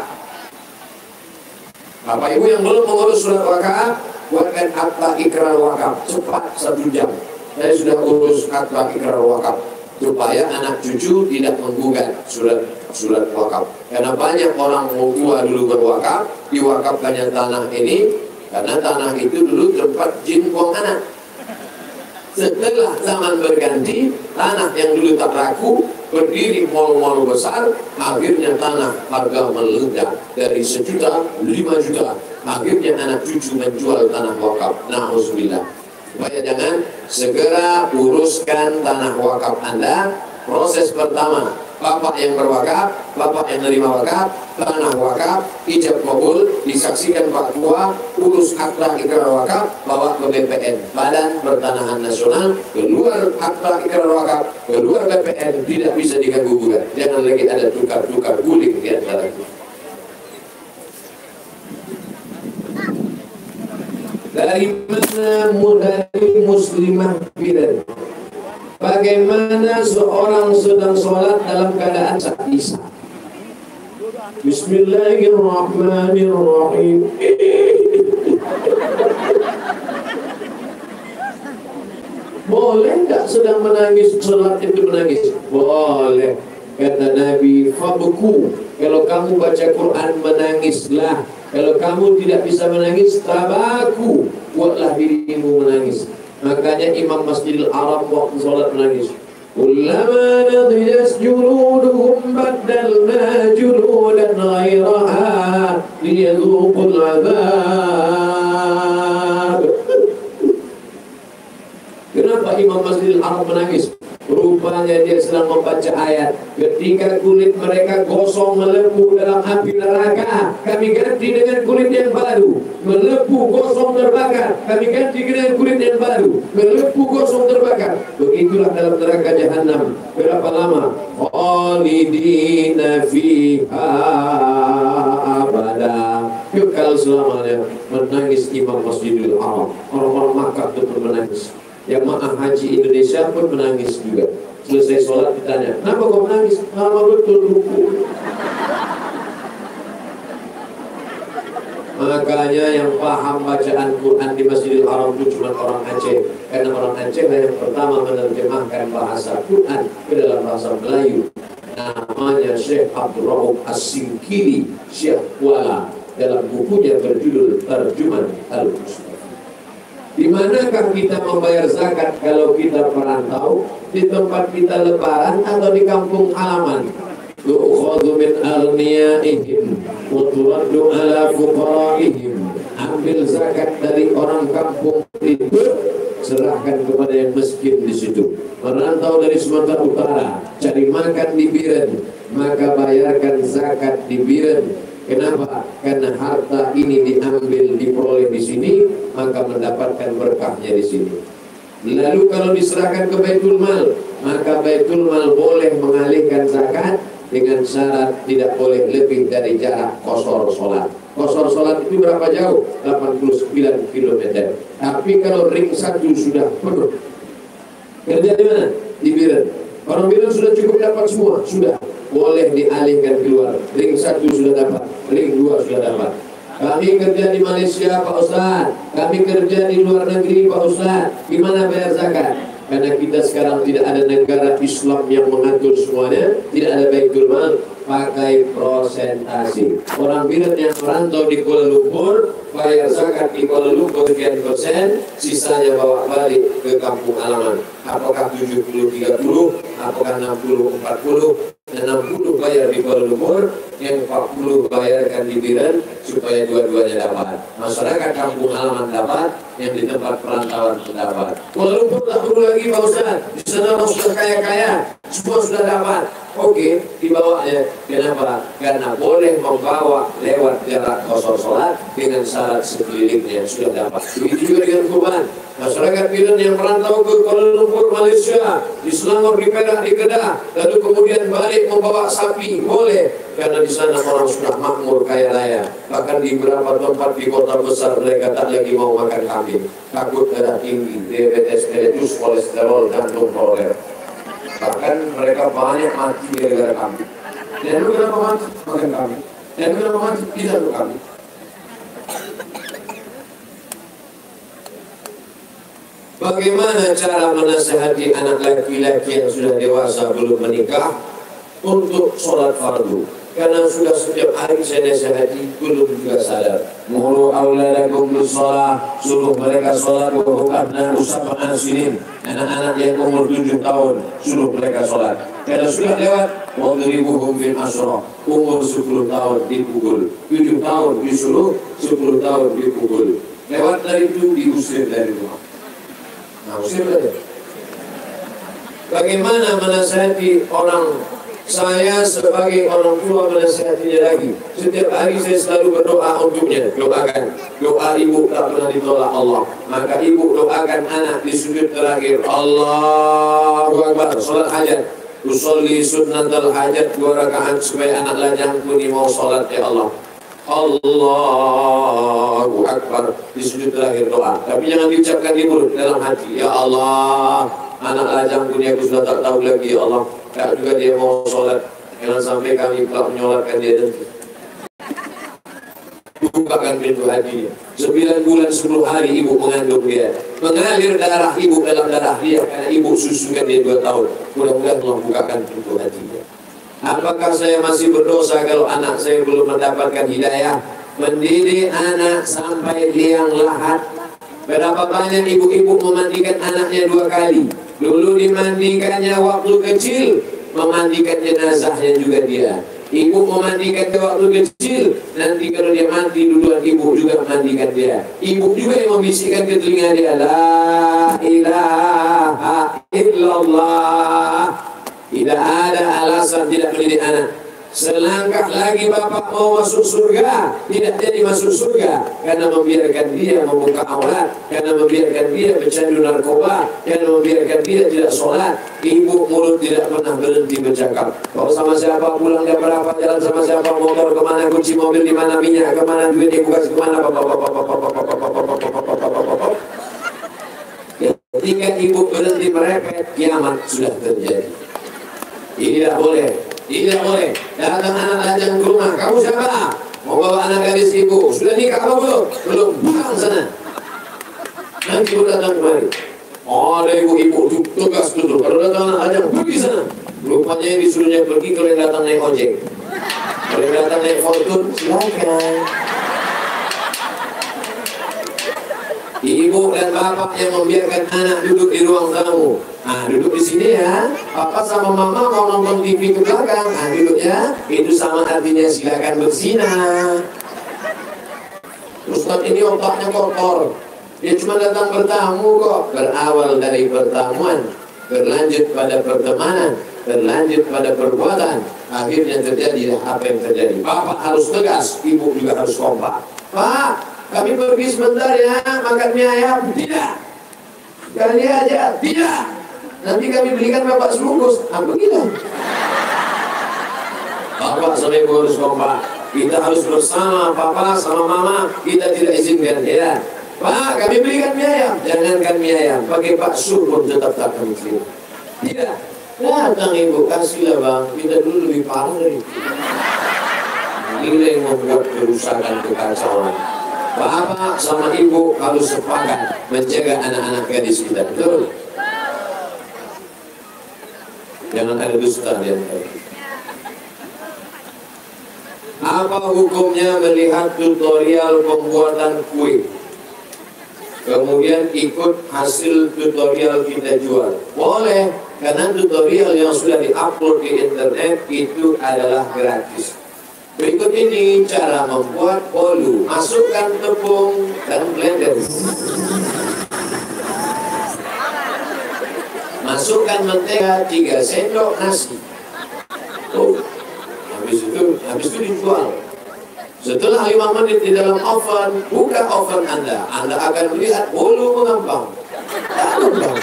Bapak ibu yang belum mengurus surat wakaf, buatkan akta ikrar wakaf. Cepat 1 jam. Saya sudah urus akta ikrar wakaf. Supaya anak cucu tidak menggugat surat wakaf. Karena banyak orang tua dulu berwakaf, diwakafkannya tanah ini, karena tanah itu dulu tempat jin buang anak. Setelah zaman berganti, tanah yang dulu tak laku, berdiri mal-mal besar, akhirnya tanah harga melonjak dari 1 juta, 5 juta. Akhirnya anak cucu menjual tanah wakaf. Na'udzubillah. Supaya jangan, segera uruskan tanah wakaf Anda. Proses pertama, bapak yang berwakaf, bapak yang menerima wakaf, tanah wakaf, ijab qabul, disaksikan Pak Tua, urus akta ikrar wakaf, bawa ke BPN, Badan Pertanahan Nasional, keluar akta ikrar wakaf, keluar BPN, tidak bisa diganggu-gugat. Jangan lagi ada tukar-tukar guling di antara itu. Dari mana dari muslimah bidan? Bagaimana seorang sedang sholat dalam keadaan isya? Bismillahirrahmanirrahim. Boleh nggak sedang menangis sholat itu menangis? Boleh. Kata Nabi, fabku. Kalau kamu baca Quran menangislah. Kalau kamu tidak bisa menangis, tabaku. Buatlah dirimu menangis. Makanya Imam Masjidil Haram waktu sholat menangis. Kullama nadijas juluduhum baddalna juludan ghairaha liyadhuqul azab. Kenapa Imam Masjidil Haram menangis? Rupanya dia sedang membaca ayat. Ketika kulit mereka gosong melepuh dalam api neraka, kami ganti dengan kulit yang baru. Melepuh gosong terbakar, kami ganti dengan kulit yang baru. Melepuh gosong terbakar. Begitulah dalam neraka Jahannam. Berapa lama? Khalidina fiha abada. Kekal selamanya. Menangis Imam Masjidil Haram. Orang-orang Makkah itu menangis. Jamaah haji Indonesia pun menangis juga. Selesai sholat ditanya, kenapa kau menangis? Lama betul ruku. Makanya yang paham bacaan Quran di Masjidil Haram itu cuma orang Aceh. Karena orang Aceh yang pertama menerjemahkan bahasa Quran ke dalam bahasa Melayu. Namanya Syekh Abdul Rahman As-Singkiri Syekh Kuala dalam bukunya berjudul Terjemahan Al-Mustafa. Di manakah kita membayar zakat kalau kita perantau? Di tempat kita lebaran atau di kampung halaman? Tu'khadhu min aghniyaihim wa turaddu ala fuqaraihim. Ambil zakat dari orang kampung itu, serahkan kepada yang miskin di situ. Merantau dari Sumatera Utara, cari makan di Biren, maka bayarkan zakat di Biren. Kenapa? Karena harta ini diambil, diperoleh di sini, maka mendapatkan berkahnya di sini. Lalu kalau diserahkan ke Baitul Mal, maka Baitul Mal boleh mengalihkan zakat dengan syarat tidak boleh lebih dari jarak qasar sholat. Qasar sholat itu berapa jauh? 89 km. Tapi kalau ring 1 sudah penuh, kerja di mana? Di Biren. Orang Biren sudah cukup dapat semua, sudah. Boleh dialihkan keluar. Ring 1 sudah dapat, ring 2 sudah dapat. Kami kerja di Malaysia Pak Ustaz, kami kerja di luar negeri Pak Ustaz. Gimana bayar zakat? Karena kita sekarang tidak ada negara Islam yang mengatur semuanya, tidak ada Baitul Mal, pakai prosentasi. Orang Biren yang merantau di Kuala Lumpur bayar zakat di Kuala Lumpur sekian persen, sisanya bawa balik ke kampung halaman. Apakah 70-30, apakah 60-40, 60 bayar di Kuala Lumpur, yang 40 bayarkan di Biren supaya dua-duanya dapat. Masyarakat kampung halaman dapat, yang di tempat perantauan dapat. Kuala Lumpur tak perlu lagi Pak Ustaz, di sana orang sudah kaya-kaya, semua sudah dapat. Oke, dibawanya. Kenapa? Karena boleh membawa lewat jarak qasar sholat dengan syarat sekelilingnya sudah dapat. Begitu juga dengan kurban. Masyarakat Biren yang merantau ke Kuala Lumpur, Malaysia, di Selangor, di Perak, di Kedah, lalu kemudian balik membawa sapi, boleh. Karena di sana orang sudah makmur, kaya raya. Bahkan di beberapa tempat di kota besar mereka tak lagi mau makan kambing. Takut darah tinggi, diabetes mellitus, kolesterol, jantung koroner. Bahkan mereka banyak mati gara-gara kambing. Dan lu kenapa mati? Makan kambing. Dan lu kenapa mati? Tidak lu kambing. Bagaimana cara menasihati anak laki-laki yang sudah dewasa belum menikah untuk sholat fardu? Karena sudah setiap hari saya nasihati belum juga sadar. Muru auladakum bis-shalah, suruh mereka sholat wa hum abna'u sab'a sinin. Anak-anak yang umur 7 tahun suruh mereka sholat. Karena sudah lewat wadribuhum bil asra, umur 10 tahun dipukul, 7 tahun disuruh, 10 tahun dipukul. Lewat dari itu diusir dari rumah. Nah, usir saja. Bagaimana menasihati orang? Saya sebagai orang tua menasihatinya lagi. Setiap hari saya selalu berdoa untuknya. Doakan. Doa ibu tak pernah ditolak Allah. Maka ibu doakan anak di sujud terakhir. Allahu Akbar. Salat hajat. Usolli sunnatal hajat 2 rakaat supaya anak lajangku ini mau salat ya Allah. Allahu Akbar. Di sujud terakhir doa. Tapi jangan diucapkan di mulut, dalam hati. Ya Allah, anak lajangku ini aku sudah tak tahu lagi ya Allah. Tak juga dia mau sholat. Jangan sampai kami telah menyolatkan dia nanti. Bukakan pintu hatinya. 9 bulan 10 hari ibu mengandung dia. Mengalir darah ibu dalam darah dia karena ibu susukan dia 2 tahun. Mudah-mudahan Allah bukakan pintu hatinya. Apakah saya masih berdosa kalau anak saya belum mendapatkan hidayah? Mendidik anak sampai liang lahat. Berapa banyak ibu-ibu memandikan anaknya 2 kali. Dulu dimandikannya waktu kecil, memandikan jenazahnya juga dia. Ibu memandikan dia waktu kecil, nanti kalau dia mati duluan ibu juga memandikan dia. Ibu juga yang membisikkan ke telinga dia, la ilaha illallah. Tidak ada alasan tidak mendidik anak. Selangkah lagi bapak mau masuk surga, tidak jadi masuk surga karena membiarkan dia membuka aurat, karena membiarkan dia bercandu narkoba, karena membiarkan dia tidak sholat. Ibu mulut tidak pernah berhenti bercakap. Kalau sama siapa pulang dia berapa, jalan sama siapa, motor kemana, kunci mobil di mana, minyak kemana, duit dibuka kemana. Ketika ibu berhenti merepet, kiamat sudah terjadi. Tidak boleh. Tidak boleh. Datang anak lajang ke rumah. Kamu siapa? Mau bawa anak gadis ibu. Sudah nikah apa belum? Belum. Pulang sana. Nanti ibu datang kemari. Oh, ada ibu-ibu tugas dulu. Kalau datang anak lajang, pergi sana. Rupanya yang disuruhnya pergi kalau yang datang naik ojek. Kalau yang datang naik Fortune, silakan. Ibu dan bapak yang membiarkan anak duduk di ruang tamu. Nah, duduk di sini ya. Papa sama mama mau nonton TV ke belakang. Nah, duduknya itu sama artinya silakan bersinah. Ustaz ini otaknya kotor. Dia cuma datang bertamu kok. Berawal dari pertemuan, berlanjut pada pertemanan, berlanjut pada perbuatan. Akhirnya terjadi apa yang terjadi. Bapak harus tegas, ibu juga harus kompak. Pak, kami pergi sebentar ya, makan mie ayam. Tidak. Kali aja. Tidak. Nanti kami belikan bapak sebungkus. Apa gitu? Bapak sama ibu harus kompak. Kita harus bersama papa sama mama. Kita tidak izinkan ya. Pak, kami belikan mie ayam. Jangankan mie ayam, pakai bakso pun tetap tak kami terima. Tidak. Datang ibu, kasihlah bang. Kita dulu lebih parah dari itu. Ini yang membuat kerusakan, kekacauan. Bapak sama ibu harus sepakat menjaga anak-anak gadis kita. Betul? Jangan ada dusta di antara kita. Apa hukumnya melihat tutorial pembuatan kue, kemudian ikut hasil tutorial kita jual? Boleh, karena tutorial yang sudah diupload di internet itu adalah gratis. Berikut ini cara membuat bolu. Masukkan tepung dan blender. Masukkan mentega 3 sendok nasi. Oh, habis itu dijual. Setelah 5 menit di dalam oven, buka oven Anda. Anda akan melihat bolu mengembang. Mengembang.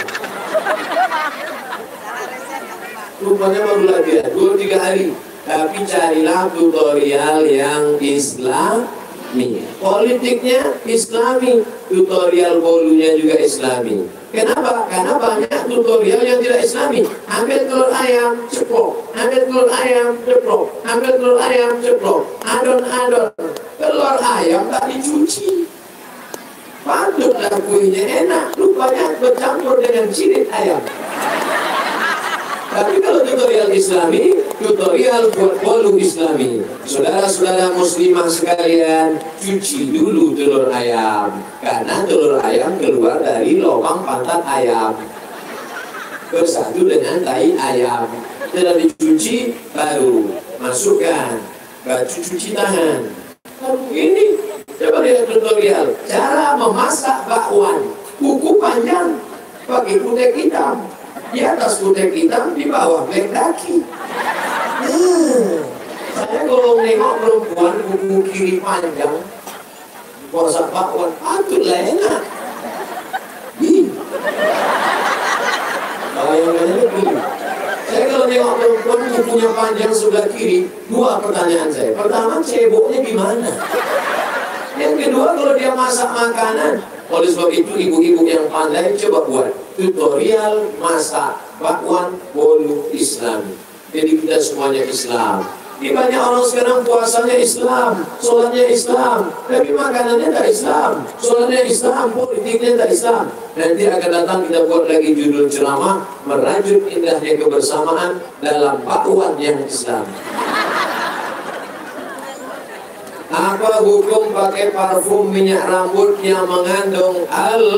Rupanya baru latihan 2-3 hari. Tapi carilah tutorial yang islami. Politiknya islami, tutorial bolunya juga islami. Kenapa? Karena banyak tutorial yang tidak islami. Ambil telur ayam, ceplok. Ambil telur ayam, ceplok. Ambil telur ayam, ceplok. Adon-adon. Telur ayam tak dicuci. Patutlah kuenya enak. Rupanya bercampur dengan cirit ayam. Tapi kalau tutorial islami, tutorial buat bolu islami. Saudara-saudara muslimah sekalian, cuci dulu telur ayam. Karena telur ayam keluar dari lubang pantat ayam, bersatu dengan tai ayam. Setelah dicuci, baru masukkan baju cuci tangan. Lalu ini, coba lihat tutorial. Cara memasak bakwan. Kuku panjang, pakai kutek hitam. Di atas kutek hitam, di bawah black daki. Saya kalau nengok perempuan kuku kiri panjang, masak bakwan, patutlah enak. Saya kalau nengok perempuan kukunya panjang sebelah kiri, 2 pertanyaan saya. Pertama, ceboknya gimana? Yang kedua, kalau dia masak makanan. Oleh sebab itu, ibu-ibu yang pandai coba buat tutorial masak bakwan bolu Islami. Jadi kita semuanya Islam. Di banyak orang sekarang puasanya Islam, sholatnya Islam, tapi makanannya tak Islam, sholatnya Islam, politiknya tak Islam. Nanti akan datang kita buat lagi judul ceramah, merajut indahnya kebersamaan dalam bakwan yang Islam. Apa hukum pakai parfum minyak rambut yang mengandung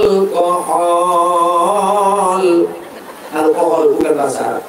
alkohol? Alkohol bukan bahasa Arab.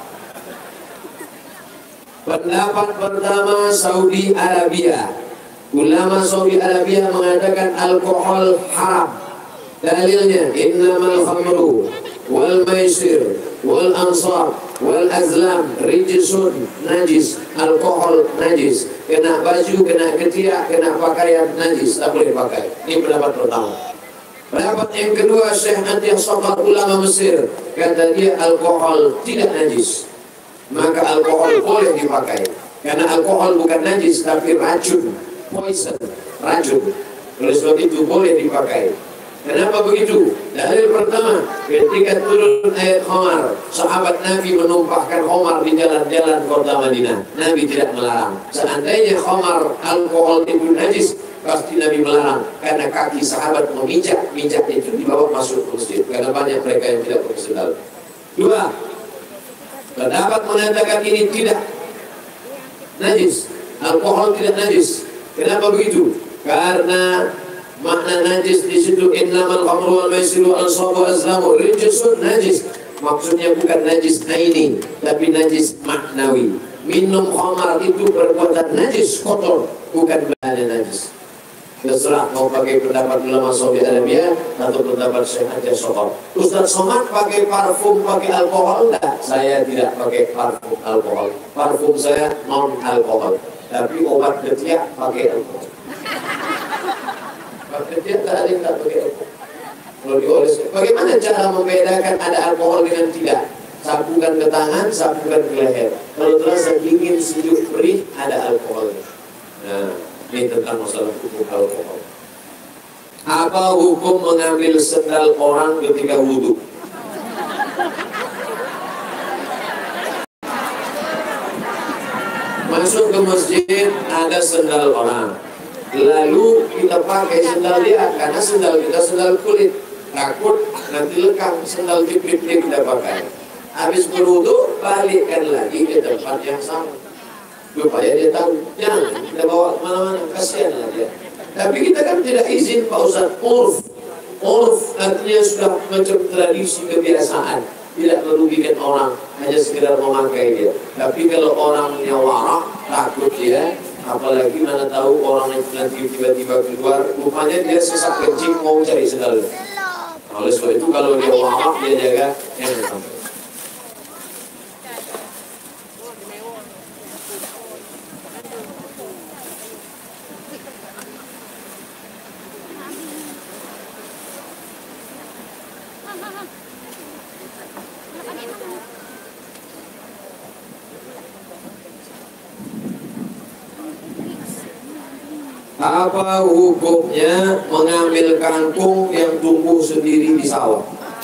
Pendapat pertama, Saudi Arabia. Ulama Saudi Arabia mengatakan alkohol haram. Dalilnya, innamal khamru wal maisir wal ansar wal azlam rijsun najis. Alkohol najis. Kena baju, kena ketiak, kena pakaian najis, tak boleh pakai. Ini pendapat pertama. Pendapat yang kedua, Syekh Antiah Sokar, ulama Mesir, kata dia alkohol tidak najis, maka alkohol boleh dipakai. Karena alkohol bukan najis tapi racun, poison, racun. Oleh sebab itu boleh dipakai. Kenapa begitu? Dalil pertama, ketika turun ayat khamar, sahabat Nabi menumpahkan khamar di jalan-jalan kota Madinah. Nabi tidak melarang. Seandainya khamar, alkohol itu najis, pasti Nabi melarang. Karena kaki sahabat memijak itu dibawa masuk ke masjid. Karena banyak mereka yang tidak profesional. Dua, pendapat mengatakan ini tidak najis, alkohol tidak najis. Kenapa begitu? Karena makna najis di situ innamal khamru wal maisir wal ansab wal azlam rijsun najis. Maksudnya bukan najis aini, tapi najis maknawi. Minum khamar itu perbuatan najis, kotor, bukan berada najis. Terserah mau pakai pendapat ulama Saudi Arabia atau pendapat Syekh Antiah Sokar. Ustaz Somad pakai parfum, pakai alkohol enggak? Saya tidak pakai parfum alkohol. Parfum saya non alkohol. Tapi obat ketiak pakai alkohol. Obat ketiak tak ada yang tak pakai alkohol. Kalau dioles, bagaimana cara membedakan ada alkohol dengan tidak? Sapukan ke tangan, sapukan ke leher. Kalau terasa dingin, sejuk, perih, ada alkoholnya. Nah, ini tentang masalah hukum alkohol. Apa hukum mengambil sendal orang ketika wudhu? Masuk ke masjid, ada sendal orang, lalu kita pakai sendal dia, karena sendal kita sendal kulit, takut nanti lekang sendal jepit kita pakai. Habis berwudhu, balikkan lagi ke tempat yang sama supaya dia tahu, jangan kita bawa kemana-mana, kasihanlah dia. Tapi kita kan tidak izin Pak Ustaz. Urf artinya sudah macam tradisi, kebiasaan, tidak merugikan orang, hanya sekedar memakai dia. Tapi kalau orangnya warak, takut dia, apalagi mana tahu orang yang nanti tiba-tiba keluar, rupanya dia sesak kencing mau cari sendal. Oleh sebab itu kalau dia warak, dia jaga yang sampai. Apa hukumnya mengambil kangkung yang tumbuh sendiri di sawah?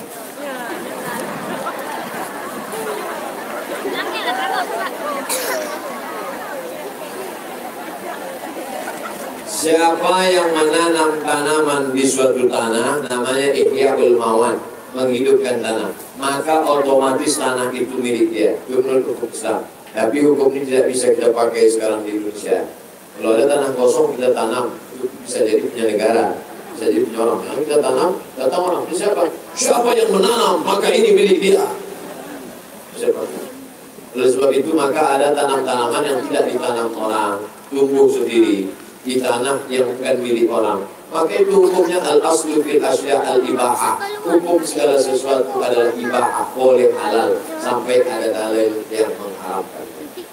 Siapa yang menanam tanaman di suatu tanah, namanya ihya'ul mawad, menghidupkan tanah, maka otomatis tanah itu milik dia. Itu menurut hukum Islam. Tapi hukum ini tidak bisa kita pakai sekarang di Indonesia. Kalau ada tanah kosong kita tanam, itu bisa jadi punya negara, bisa jadi punya orang. Yang kita tanam, datang orang, siapa yang menanam, maka ini milik dia. Siapa? Oleh sebab itu maka ada tanam-tanaman yang tidak ditanam orang, tumbuh sendiri di tanah yang bukan milik orang. Maka itu hukumnya al-aslu fil asya al-ibahah. Hukum segala sesuatu adalah ibahah, boleh halal, sampai ada dalil yang mengharamkan.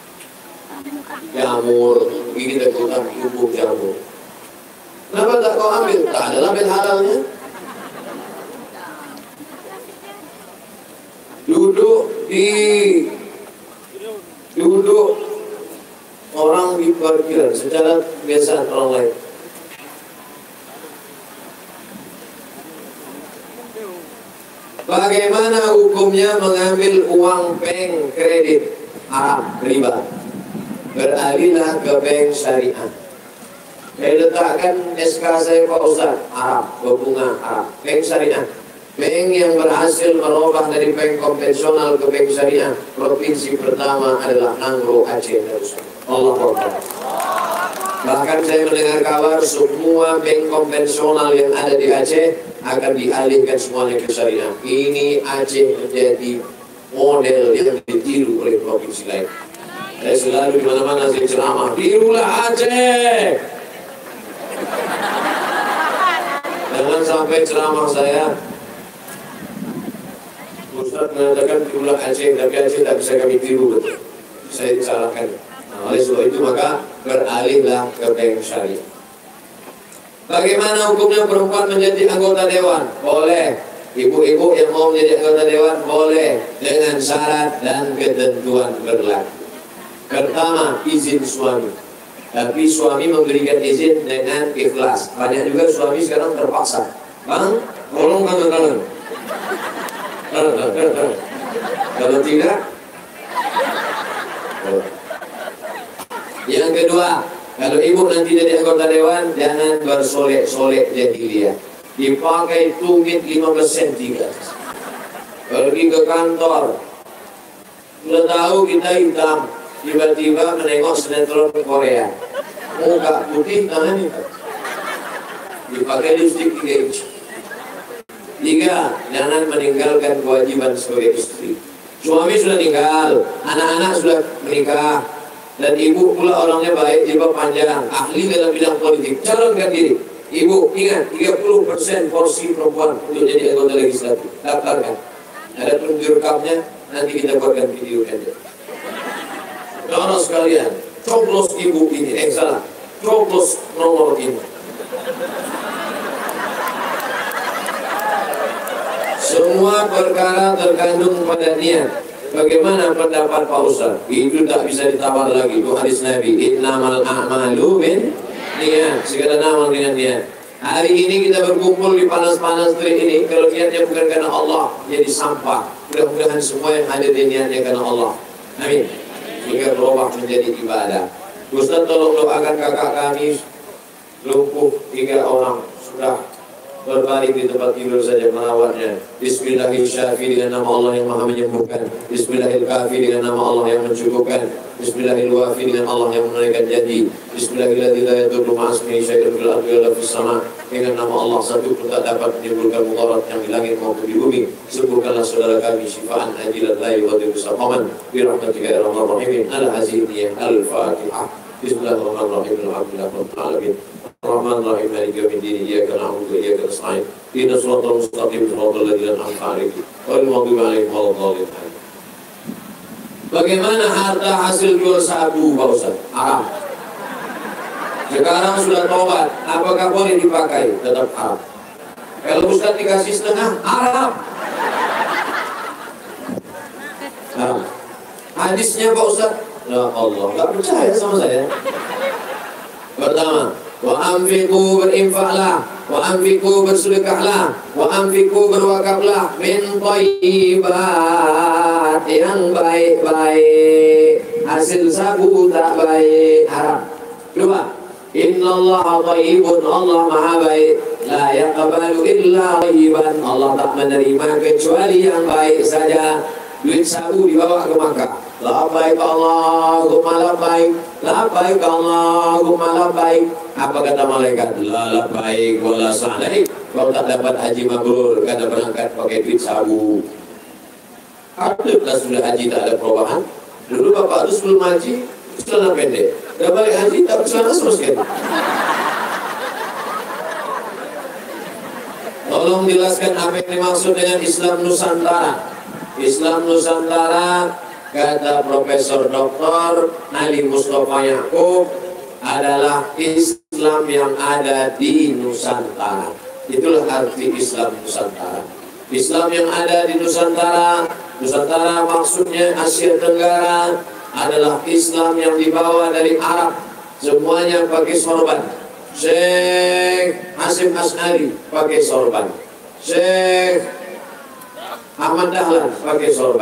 Jamur, ini kita bukan tumbuh jamur. Kenapa tak kau ambil? Tak ada label halalnya. Duduk orang di parkiran secara kebiasaan orang lain. Bagaimana hukumnya mengambil uang bank kredit haram, riba. Beralihlah ke bank syariah. Saya letakkan SK saya Pak Ustaz, haram, berbunga haram, bank syariah. Bank yang berhasil merubah dari bank konvensional ke bank syariah, provinsi pertama adalah Nangro, Aceh. Allah Akbar. Bahkan saya mendengar kabar semua bank konvensional yang ada di Aceh akan dialihkan semuanya ke syariah. Ini Aceh menjadi model yang ditiru oleh provinsi lain. Saya selalu di mana-mana saya ceramah, tirulah Aceh. Jangan sampai ceramah saya Ustaz mengatakan tirulah Aceh, tapi Aceh tak bisa kami tiru. Saya disalahkan. Oleh sebab itu maka beralihlah ke bank syariah. Bagaimana hukumnya perempuan menjadi anggota dewan? Boleh. Ibu-ibu yang mau menjadi anggota dewan boleh, dengan syarat dan ketentuan berlaku. Pertama, izin suami. Tapi suami memberikan izin dengan ikhlas. Banyak juga suami sekarang terpaksa. Bang, tolong tangan. Kalau tidak, yang kedua, kalau ibu nanti jadi anggota dewan, jangan bersolek-solek jahiliyah. Dipakai tumit 15 cm. Pergi ke kantor, sudah tahu kita hitam, tiba-tiba menengok sinetron Korea, muka putih, tangan hitam. Dipakai lipstik 3 inch. 3, jangan meninggalkan kewajiban sebagai istri. Suami sudah tinggal, anak-anak sudah menikah, dan ibu pula orangnya baik, jilbab panjang, ahli dalam bidang politik. Calonkan diri. Ibu, ingat 30% porsi perempuan untuk jadi anggota legislatif. Daftarkan. Ada penunjuk rekamnya, nanti kita buatkan video aja. Saudara sekalian, coblos ibu ini, salah, coblos nomor ini. Semua perkara terkandung pada niat. Bagaimana pendapat Pak Ustaz? Itu tak bisa ditawar lagi. Itu hadis Nabi. Innamal a'malu bin niat. Segala amal dengan niat. Hari ini kita berkumpul di panas-panas terik ini. Kalau niatnya bukan karena Allah, jadi sampah. Mudah-mudahan semua yang hadir di niatnya karena Allah. Amin. Sehingga berubah menjadi ibadah. Ustaz tolong doakan kakak kami lumpuh 3 orang sudah berbaring di tempat tidur saja merawatnya. Bismillahirrahmanirrahim dengan nama Allah yang maha menyembuhkan. Bismillahirrahmanirrahim dengan nama Allah yang mencukupkan. Bismillahirrahmanirrahim dengan Allah yang menunaikan janji. Bismillahirrahmanirrahim dengan nama Allah satu pun tak dapat menimbulkan mudarat yang di langit maupun di bumi. Sembuhkanlah saudara kami syifaan ajilan la yughadiru saqaman bi rahmatika ya arhamar rahimin. Al-Hazimiyah Al-Fatihah. Bismillahirrahmanirrahim. Alhamdulillahirabbil alamin. Rahman Rahim Maliki Yaumiddin. Iyyaka na'budu wa iyyaka nasta'in. Ihdinas siratal mustaqim, siratal ladzina an'amta 'alaihim ghairil maghdubi 'alaihim waladdallin. Bagaimana harta hasil jual sabu, Pak Ustaz? Haram. Sekarang sudah tobat, apakah boleh dipakai? Tetap haram. Kalau Ustaz dikasih setengah, haram. Haram. Hadisnya Pak Ustaz, ya Allah, nggak percaya sama saya. Pertama, wa anfiqu berinfaklah, wa anfiqu bersedekahlah, wa anfiqu berwakaflah min thayyibat yang baik-baik. Hasil sabu tak baik, haram. Dua, innallaha thayyibun, Allah maha baik, la yaqbalu illa thayyiban, Allah tak menerima kecuali yang baik saja. Duit sabu dibawa ke Makkah. Labbaik Allahumma labbaik, labbaik Allahumma labbaik. Apa kata malaikat? La labbaik wala sa'laik. Kau tak dapat haji mabrur karena berangkat pakai duit sabu. Alhamdulillah sudah haji tak ada perubahan. Dulu bapak itu sebelum haji celana pendek, udah balik haji tak celana sama sekali. Tolong jelaskan apa yang dimaksud dengan Islam Nusantara. Islam Nusantara, kata Profesor Dr. Ali Mustafa Yaakob, adalah Islam yang ada di Nusantara. Itulah arti Islam Nusantara. Islam yang ada di Nusantara, Nusantara maksudnya Asia Tenggara, adalah Islam yang dibawa dari Arab. Semuanya pakai sorban. Syekh Hasim As'ari pakai sorban. Syekh Ahmad Dahlan pakai sorban.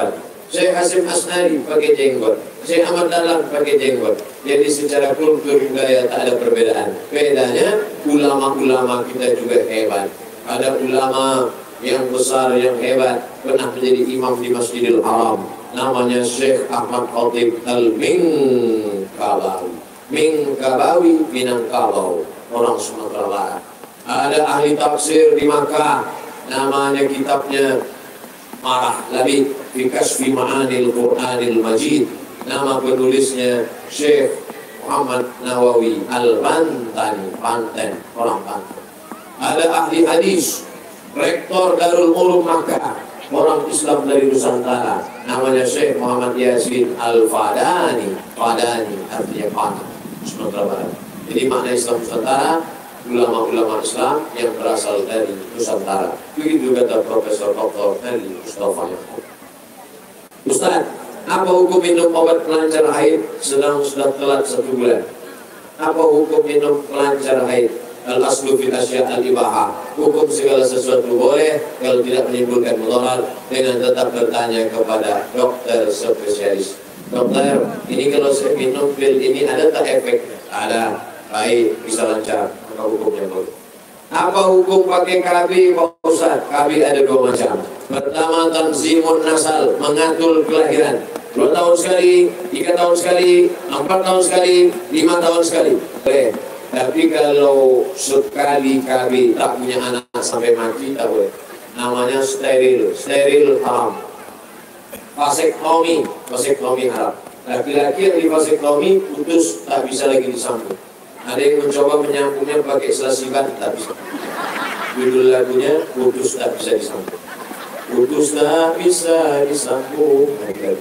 Syekh Hasim Asnari pakai jenggot, Syekh Ahmad Dahlan pakai jenggot. Jadi secara kultur budaya tak ada perbedaan. Bedanya ulama-ulama kita juga hebat. Ada ulama yang besar, yang hebat, pernah menjadi imam di Masjidil Haram. Namanya Syekh Ahmad Khatib Al-Minkabawi. Minkabawi, Minangkabau, orang Sumatera Barat. Ada ahli tafsir di Makkah, namanya kitabnya Marah Labib fi Kasfi Ma'anil Qur'anil Majid. Nama penulisnya Syekh Muhammad Nawawi Al-Bantani, Banten, orang Banten. Ada ahli hadis, rektor Darul Ulum Makkah, orang Islam dari Nusantara, namanya Syekh Muhammad Yasin Al-Fadani. Fadani artinya panah, Sumatera Barat. Jadi makna Islam Nusantara, ulama-ulama Islam yang berasal dari Nusantara. Begitu kata Profesor Dr. Eli Mustafa. Ustaz, apa hukum minum obat pelancar haid sedang sudah telat 1 bulan? Apa hukum minum pelancar haid? Al-aslu fil asya' al-ibahah. Hukum segala sesuatu boleh kalau tidak menimbulkan mudarat, dengan tetap bertanya kepada dokter spesialis. Dokter, ini kalau saya minum pil ini ada tak efek? Ada. Baik, bisa lancar. Maka hukumnya boleh. Apa hukum pakai KB, Pak Ustaz? KB ada 2 macam. Pertama, tanzimun nasal, mengatur kelahiran. 2 tahun sekali, 3 tahun sekali, 4 tahun sekali, 5 tahun sekali. Boleh. Tapi kalau sekali KB tak punya anak sampai mati, tak boleh. Namanya steril. Steril haram. Vasektomi. Vasektomi haram. Laki-laki yang di vasektomi putus, tak bisa lagi disambung. Ada yang mencoba menyambungnya pakai selasiban, tak bisa. Judul lagunya putus tak bisa disambung. Putus tak bisa disambung.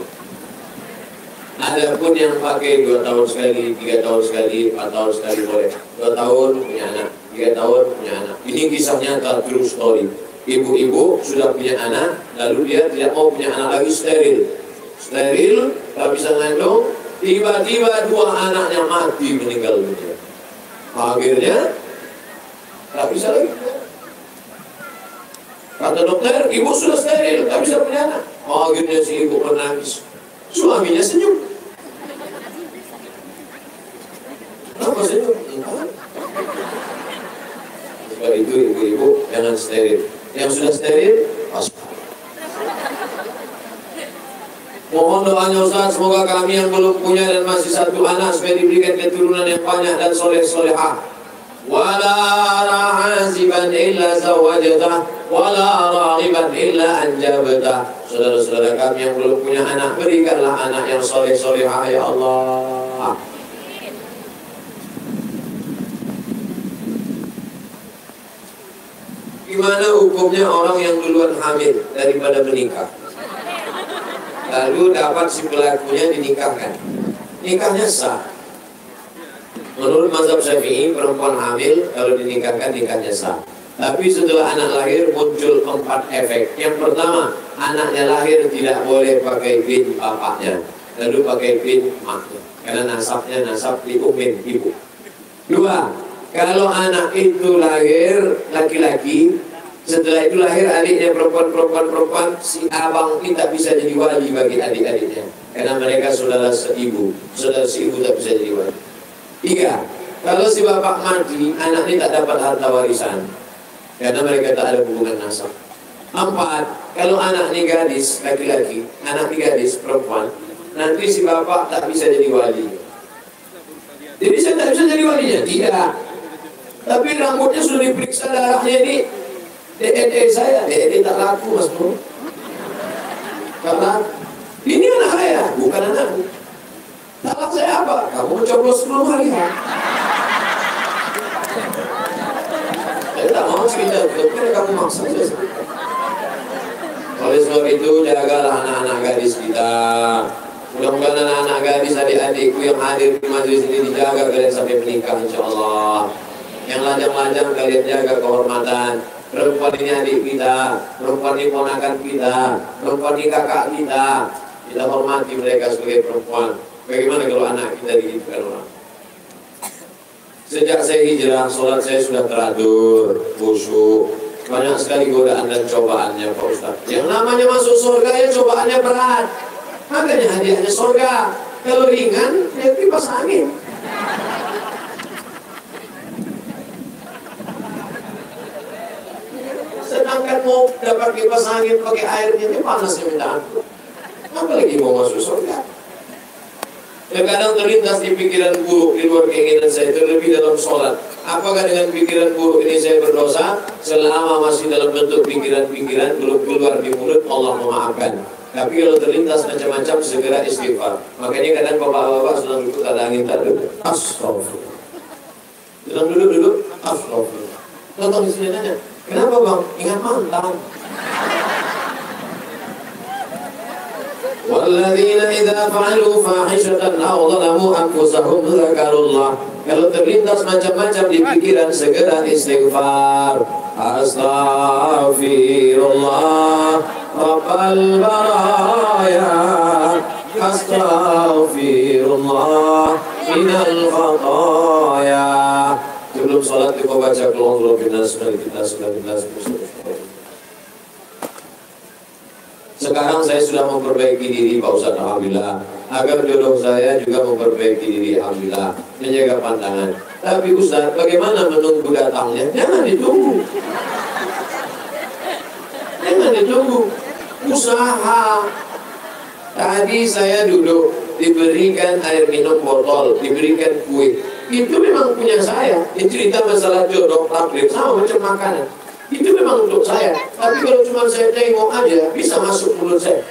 Ada pun yang pakai 2 tahun sekali, 3 tahun sekali, 4 tahun sekali boleh. 2 tahun punya anak, 3 tahun punya anak. Ini kisah nyata, true story. Ibu-ibu sudah punya anak, lalu dia tidak mau punya anak lagi, steril. Steril, tak bisa ngandung. Tiba-tiba 2 anaknya mati, meninggal dunia. Akhirnya tak bisa lagi. Kata dokter, ibu sudah steril, tak bisa punya anak. Akhirnya si ibu menangis. Suaminya senyum. Kenapa senyum? Sebab itu ibu-ibu jangan steril. Yang sudah steril, waspada. Mohon doanya Ustaz, semoga kami yang belum punya dan masih 1 anak supaya diberikan keturunan yang banyak dan soleh-solehah. Wala rahasiban illa zawajatah, wala rahiban illa anjabatah. Saudara-saudara kami yang belum punya anak, berikanlah anak yang soleh-solehah ya Allah. Gimana hukumnya orang yang duluan hamil daripada menikah, lalu dapat si pelakunya dinikahkan? Nikahnya sah. Menurut mazhab Syafi'i, perempuan hamil kalau dinikahkan nikahnya sah. Tapi setelah anak lahir muncul 4 efek. Yang pertama, anaknya lahir tidak boleh pakai bin bapaknya, lalu pakai bin maknya, karena nasabnya nasab li ummin, ibu. 2, kalau anak itu lahir laki-laki, setelah itu lahir adiknya perempuan, si abang tidak bisa jadi wali bagi adik-adiknya, karena mereka saudara seibu, saudara seibu tak bisa jadi wali. 3, kalau si bapak mati, anak ini tak dapat harta warisan, karena mereka tak ada hubungan nasab. 4, kalau anak ini gadis laki-laki, anak ini gadis perempuan, nanti si bapak tak bisa jadi wali. Jadi saya tak bisa jadi walinya? Tidak. Tapi rambutnya sudah diperiksa, darahnya ini DNA saya, DNA tak laku mas bro. Karena ini anak saya, bukan anakku. Talak saya apa? Kamu mencoblos 10 hari ya? Saya tak mau sekitar, tapi kamu maksa saja. Oleh sebab itu, jagalah anak-anak gadis kita. Mudah-mudahan anak-anak gadis adik-adikku yang hadir di majelis ini dijaga kalian sampai menikah insyaAllah. Yang lajang-lajang kalian jaga kehormatan. Perempuan ini adik kita, perempuan ini ponakan kita, perempuan ini kakak kita. Kita hormati mereka sebagai perempuan. Bagaimana kalau anak kita dididikan orang? Sejak saya hijrah, sholat saya sudah teratur, khusyuk. Banyak sekali godaan dan cobaannya Pak Ustaz. Yang namanya masuk surga ya cobaannya berat. Makanya hadiahnya surga. Kalau ringan, ya kipas angin. Sedangkan mau dapat kipas angin pakai airnya ini panasnya minta ampun. Apalagi mau masuk surga. Terkadang terlintas di pikiran buruk di luar keinginan saya, terlebih dalam sholat. Apakah dengan pikiran buruk ini saya berdosa? Selama masih dalam bentuk pikiran-pikiran, belum keluar di mulut, Allah memaafkan. Tapi kalau terlintas macam-macam, segera istighfar. Makanya kadang bapak-bapak sedang duduk, ada angin tak duduk. Astagfirullah. Sedang duduk, astagfirullah. Tonton di sini nanya, kenapa bang? Ingat mantan. وَالَّذِينَ إِذَا فَعَلُوا فَاحِشَةً أَوْ ظَلَمُوا أَنفُسَهُمْ ذَكَرُوا اللَّهَ. Kalau terlintas macam-macam di pikiran, segera istighfar. Astaghfirullah Rabbal baraya, astaghfirullah minal khataya. Sebelum sholat kita baca qul binas binas. Sekarang saya sudah memperbaiki diri Pak Ustaz, alhamdulillah. Agar jodoh saya juga memperbaiki diri, alhamdulillah. Menjaga pandangan. Tapi Ustaz, bagaimana menunggu datangnya? Jangan ditunggu. Jangan ditunggu. Usaha. Tadi saya duduk, diberikan air minum botol, diberikan kue. Itu memang punya saya. Ini cerita masalah jodoh, takdir, sama macam makanan. Itu memang untuk saya. Tapi kalau cuma saya tengok aja, bisa masuk mulut saya.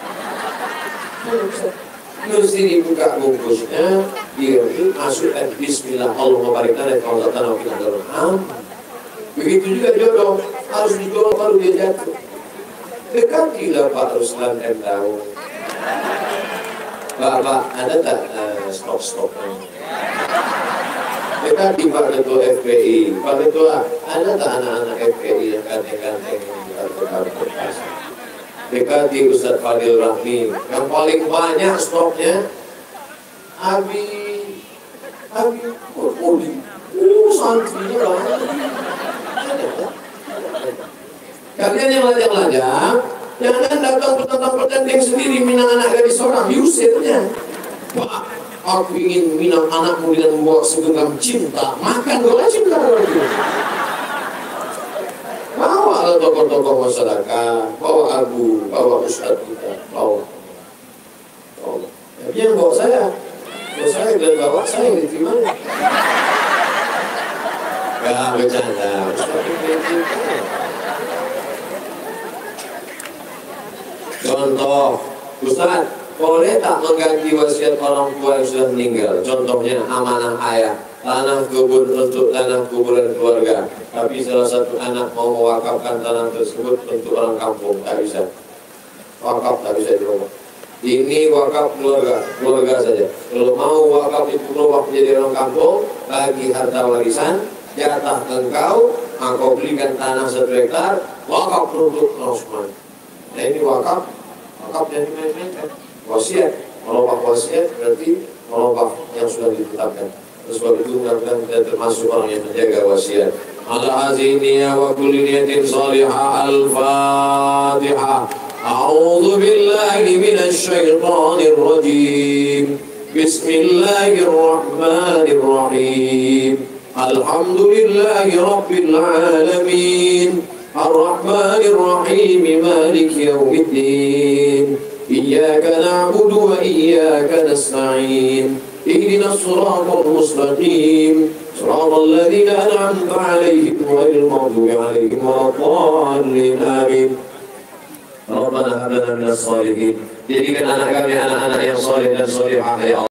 Mesti dibuka bungkusnya, dimasukkan bismillah, Allahumma barik lana wa la ilaha. Begitu juga jodoh, harus dijual baru dia jatuh. Dekatilah Pak Ruslan M. Daud. Pak, ada tak stok-stoknya? Dekati Pak Ketua FPI. Pak Ketua, ada tak anak-anak FPI yang ganteng-ganteng di kartu-kartu pasar? Dekati Ustaz Fadil Rahmi. Yang paling banyak stoknya Abi Kurkuli. Santrinya lah. Kalian yang lajang-lajang, jangan datang petang-petang sendiri minang anak gadis orang, diusirnya. Wah, aku ingin minang anakmu dengan membawa segenggam cinta, makan bola cinta lagi. Bawa tokoh-tokoh masyarakat, bawa abu, bawa ustaz kita, bawa. Tapi yang bawa saya dan bawa saya diterima. Gak bercanda, contoh, Ustaz, boleh tak mengganti wasiat orang tua yang sudah meninggal? Contohnya amanah ayah, tanah kubur untuk tanah kuburan keluarga. Tapi salah satu anak mau mewakafkan tanah tersebut untuk orang kampung, tak bisa. Wakaf tak bisa di rumah. Ini wakaf keluarga saja. Kalau mau wakaf itu berubah menjadi orang kampung, bagi harta warisan, jatah engkau belikan tanah 1 hektar, wakaf untuk Osman. Nah ini wakaf yang dimainkan. Wasiat, merubah wasiat berarti merubah yang sudah ditetapkan. Sebab itu mudah-mudahan kita termasuk orang yang menjaga wasiat. Ala aziniya wa kulli niyatin salihah. Al-Fatihah. A'udzu billahi minasy syaithanir rajim. Bismillahirrahmanirrahim. Alhamdulillahi rabbil alamin. Ar-Rahmanir Rahim. Maliki yaumiddin. Iyyaka na'budu wa iyyaka nasta'in. Ihdinas siratal mustaqim. Siratal ladzina an'amta 'alaihim ghairil maghdubi 'alaihim waladdallin. Amin. Rabbana hab lana minas shalihin. Jadikan anak kami anak-anak yang saleh dan salihah ya Allah.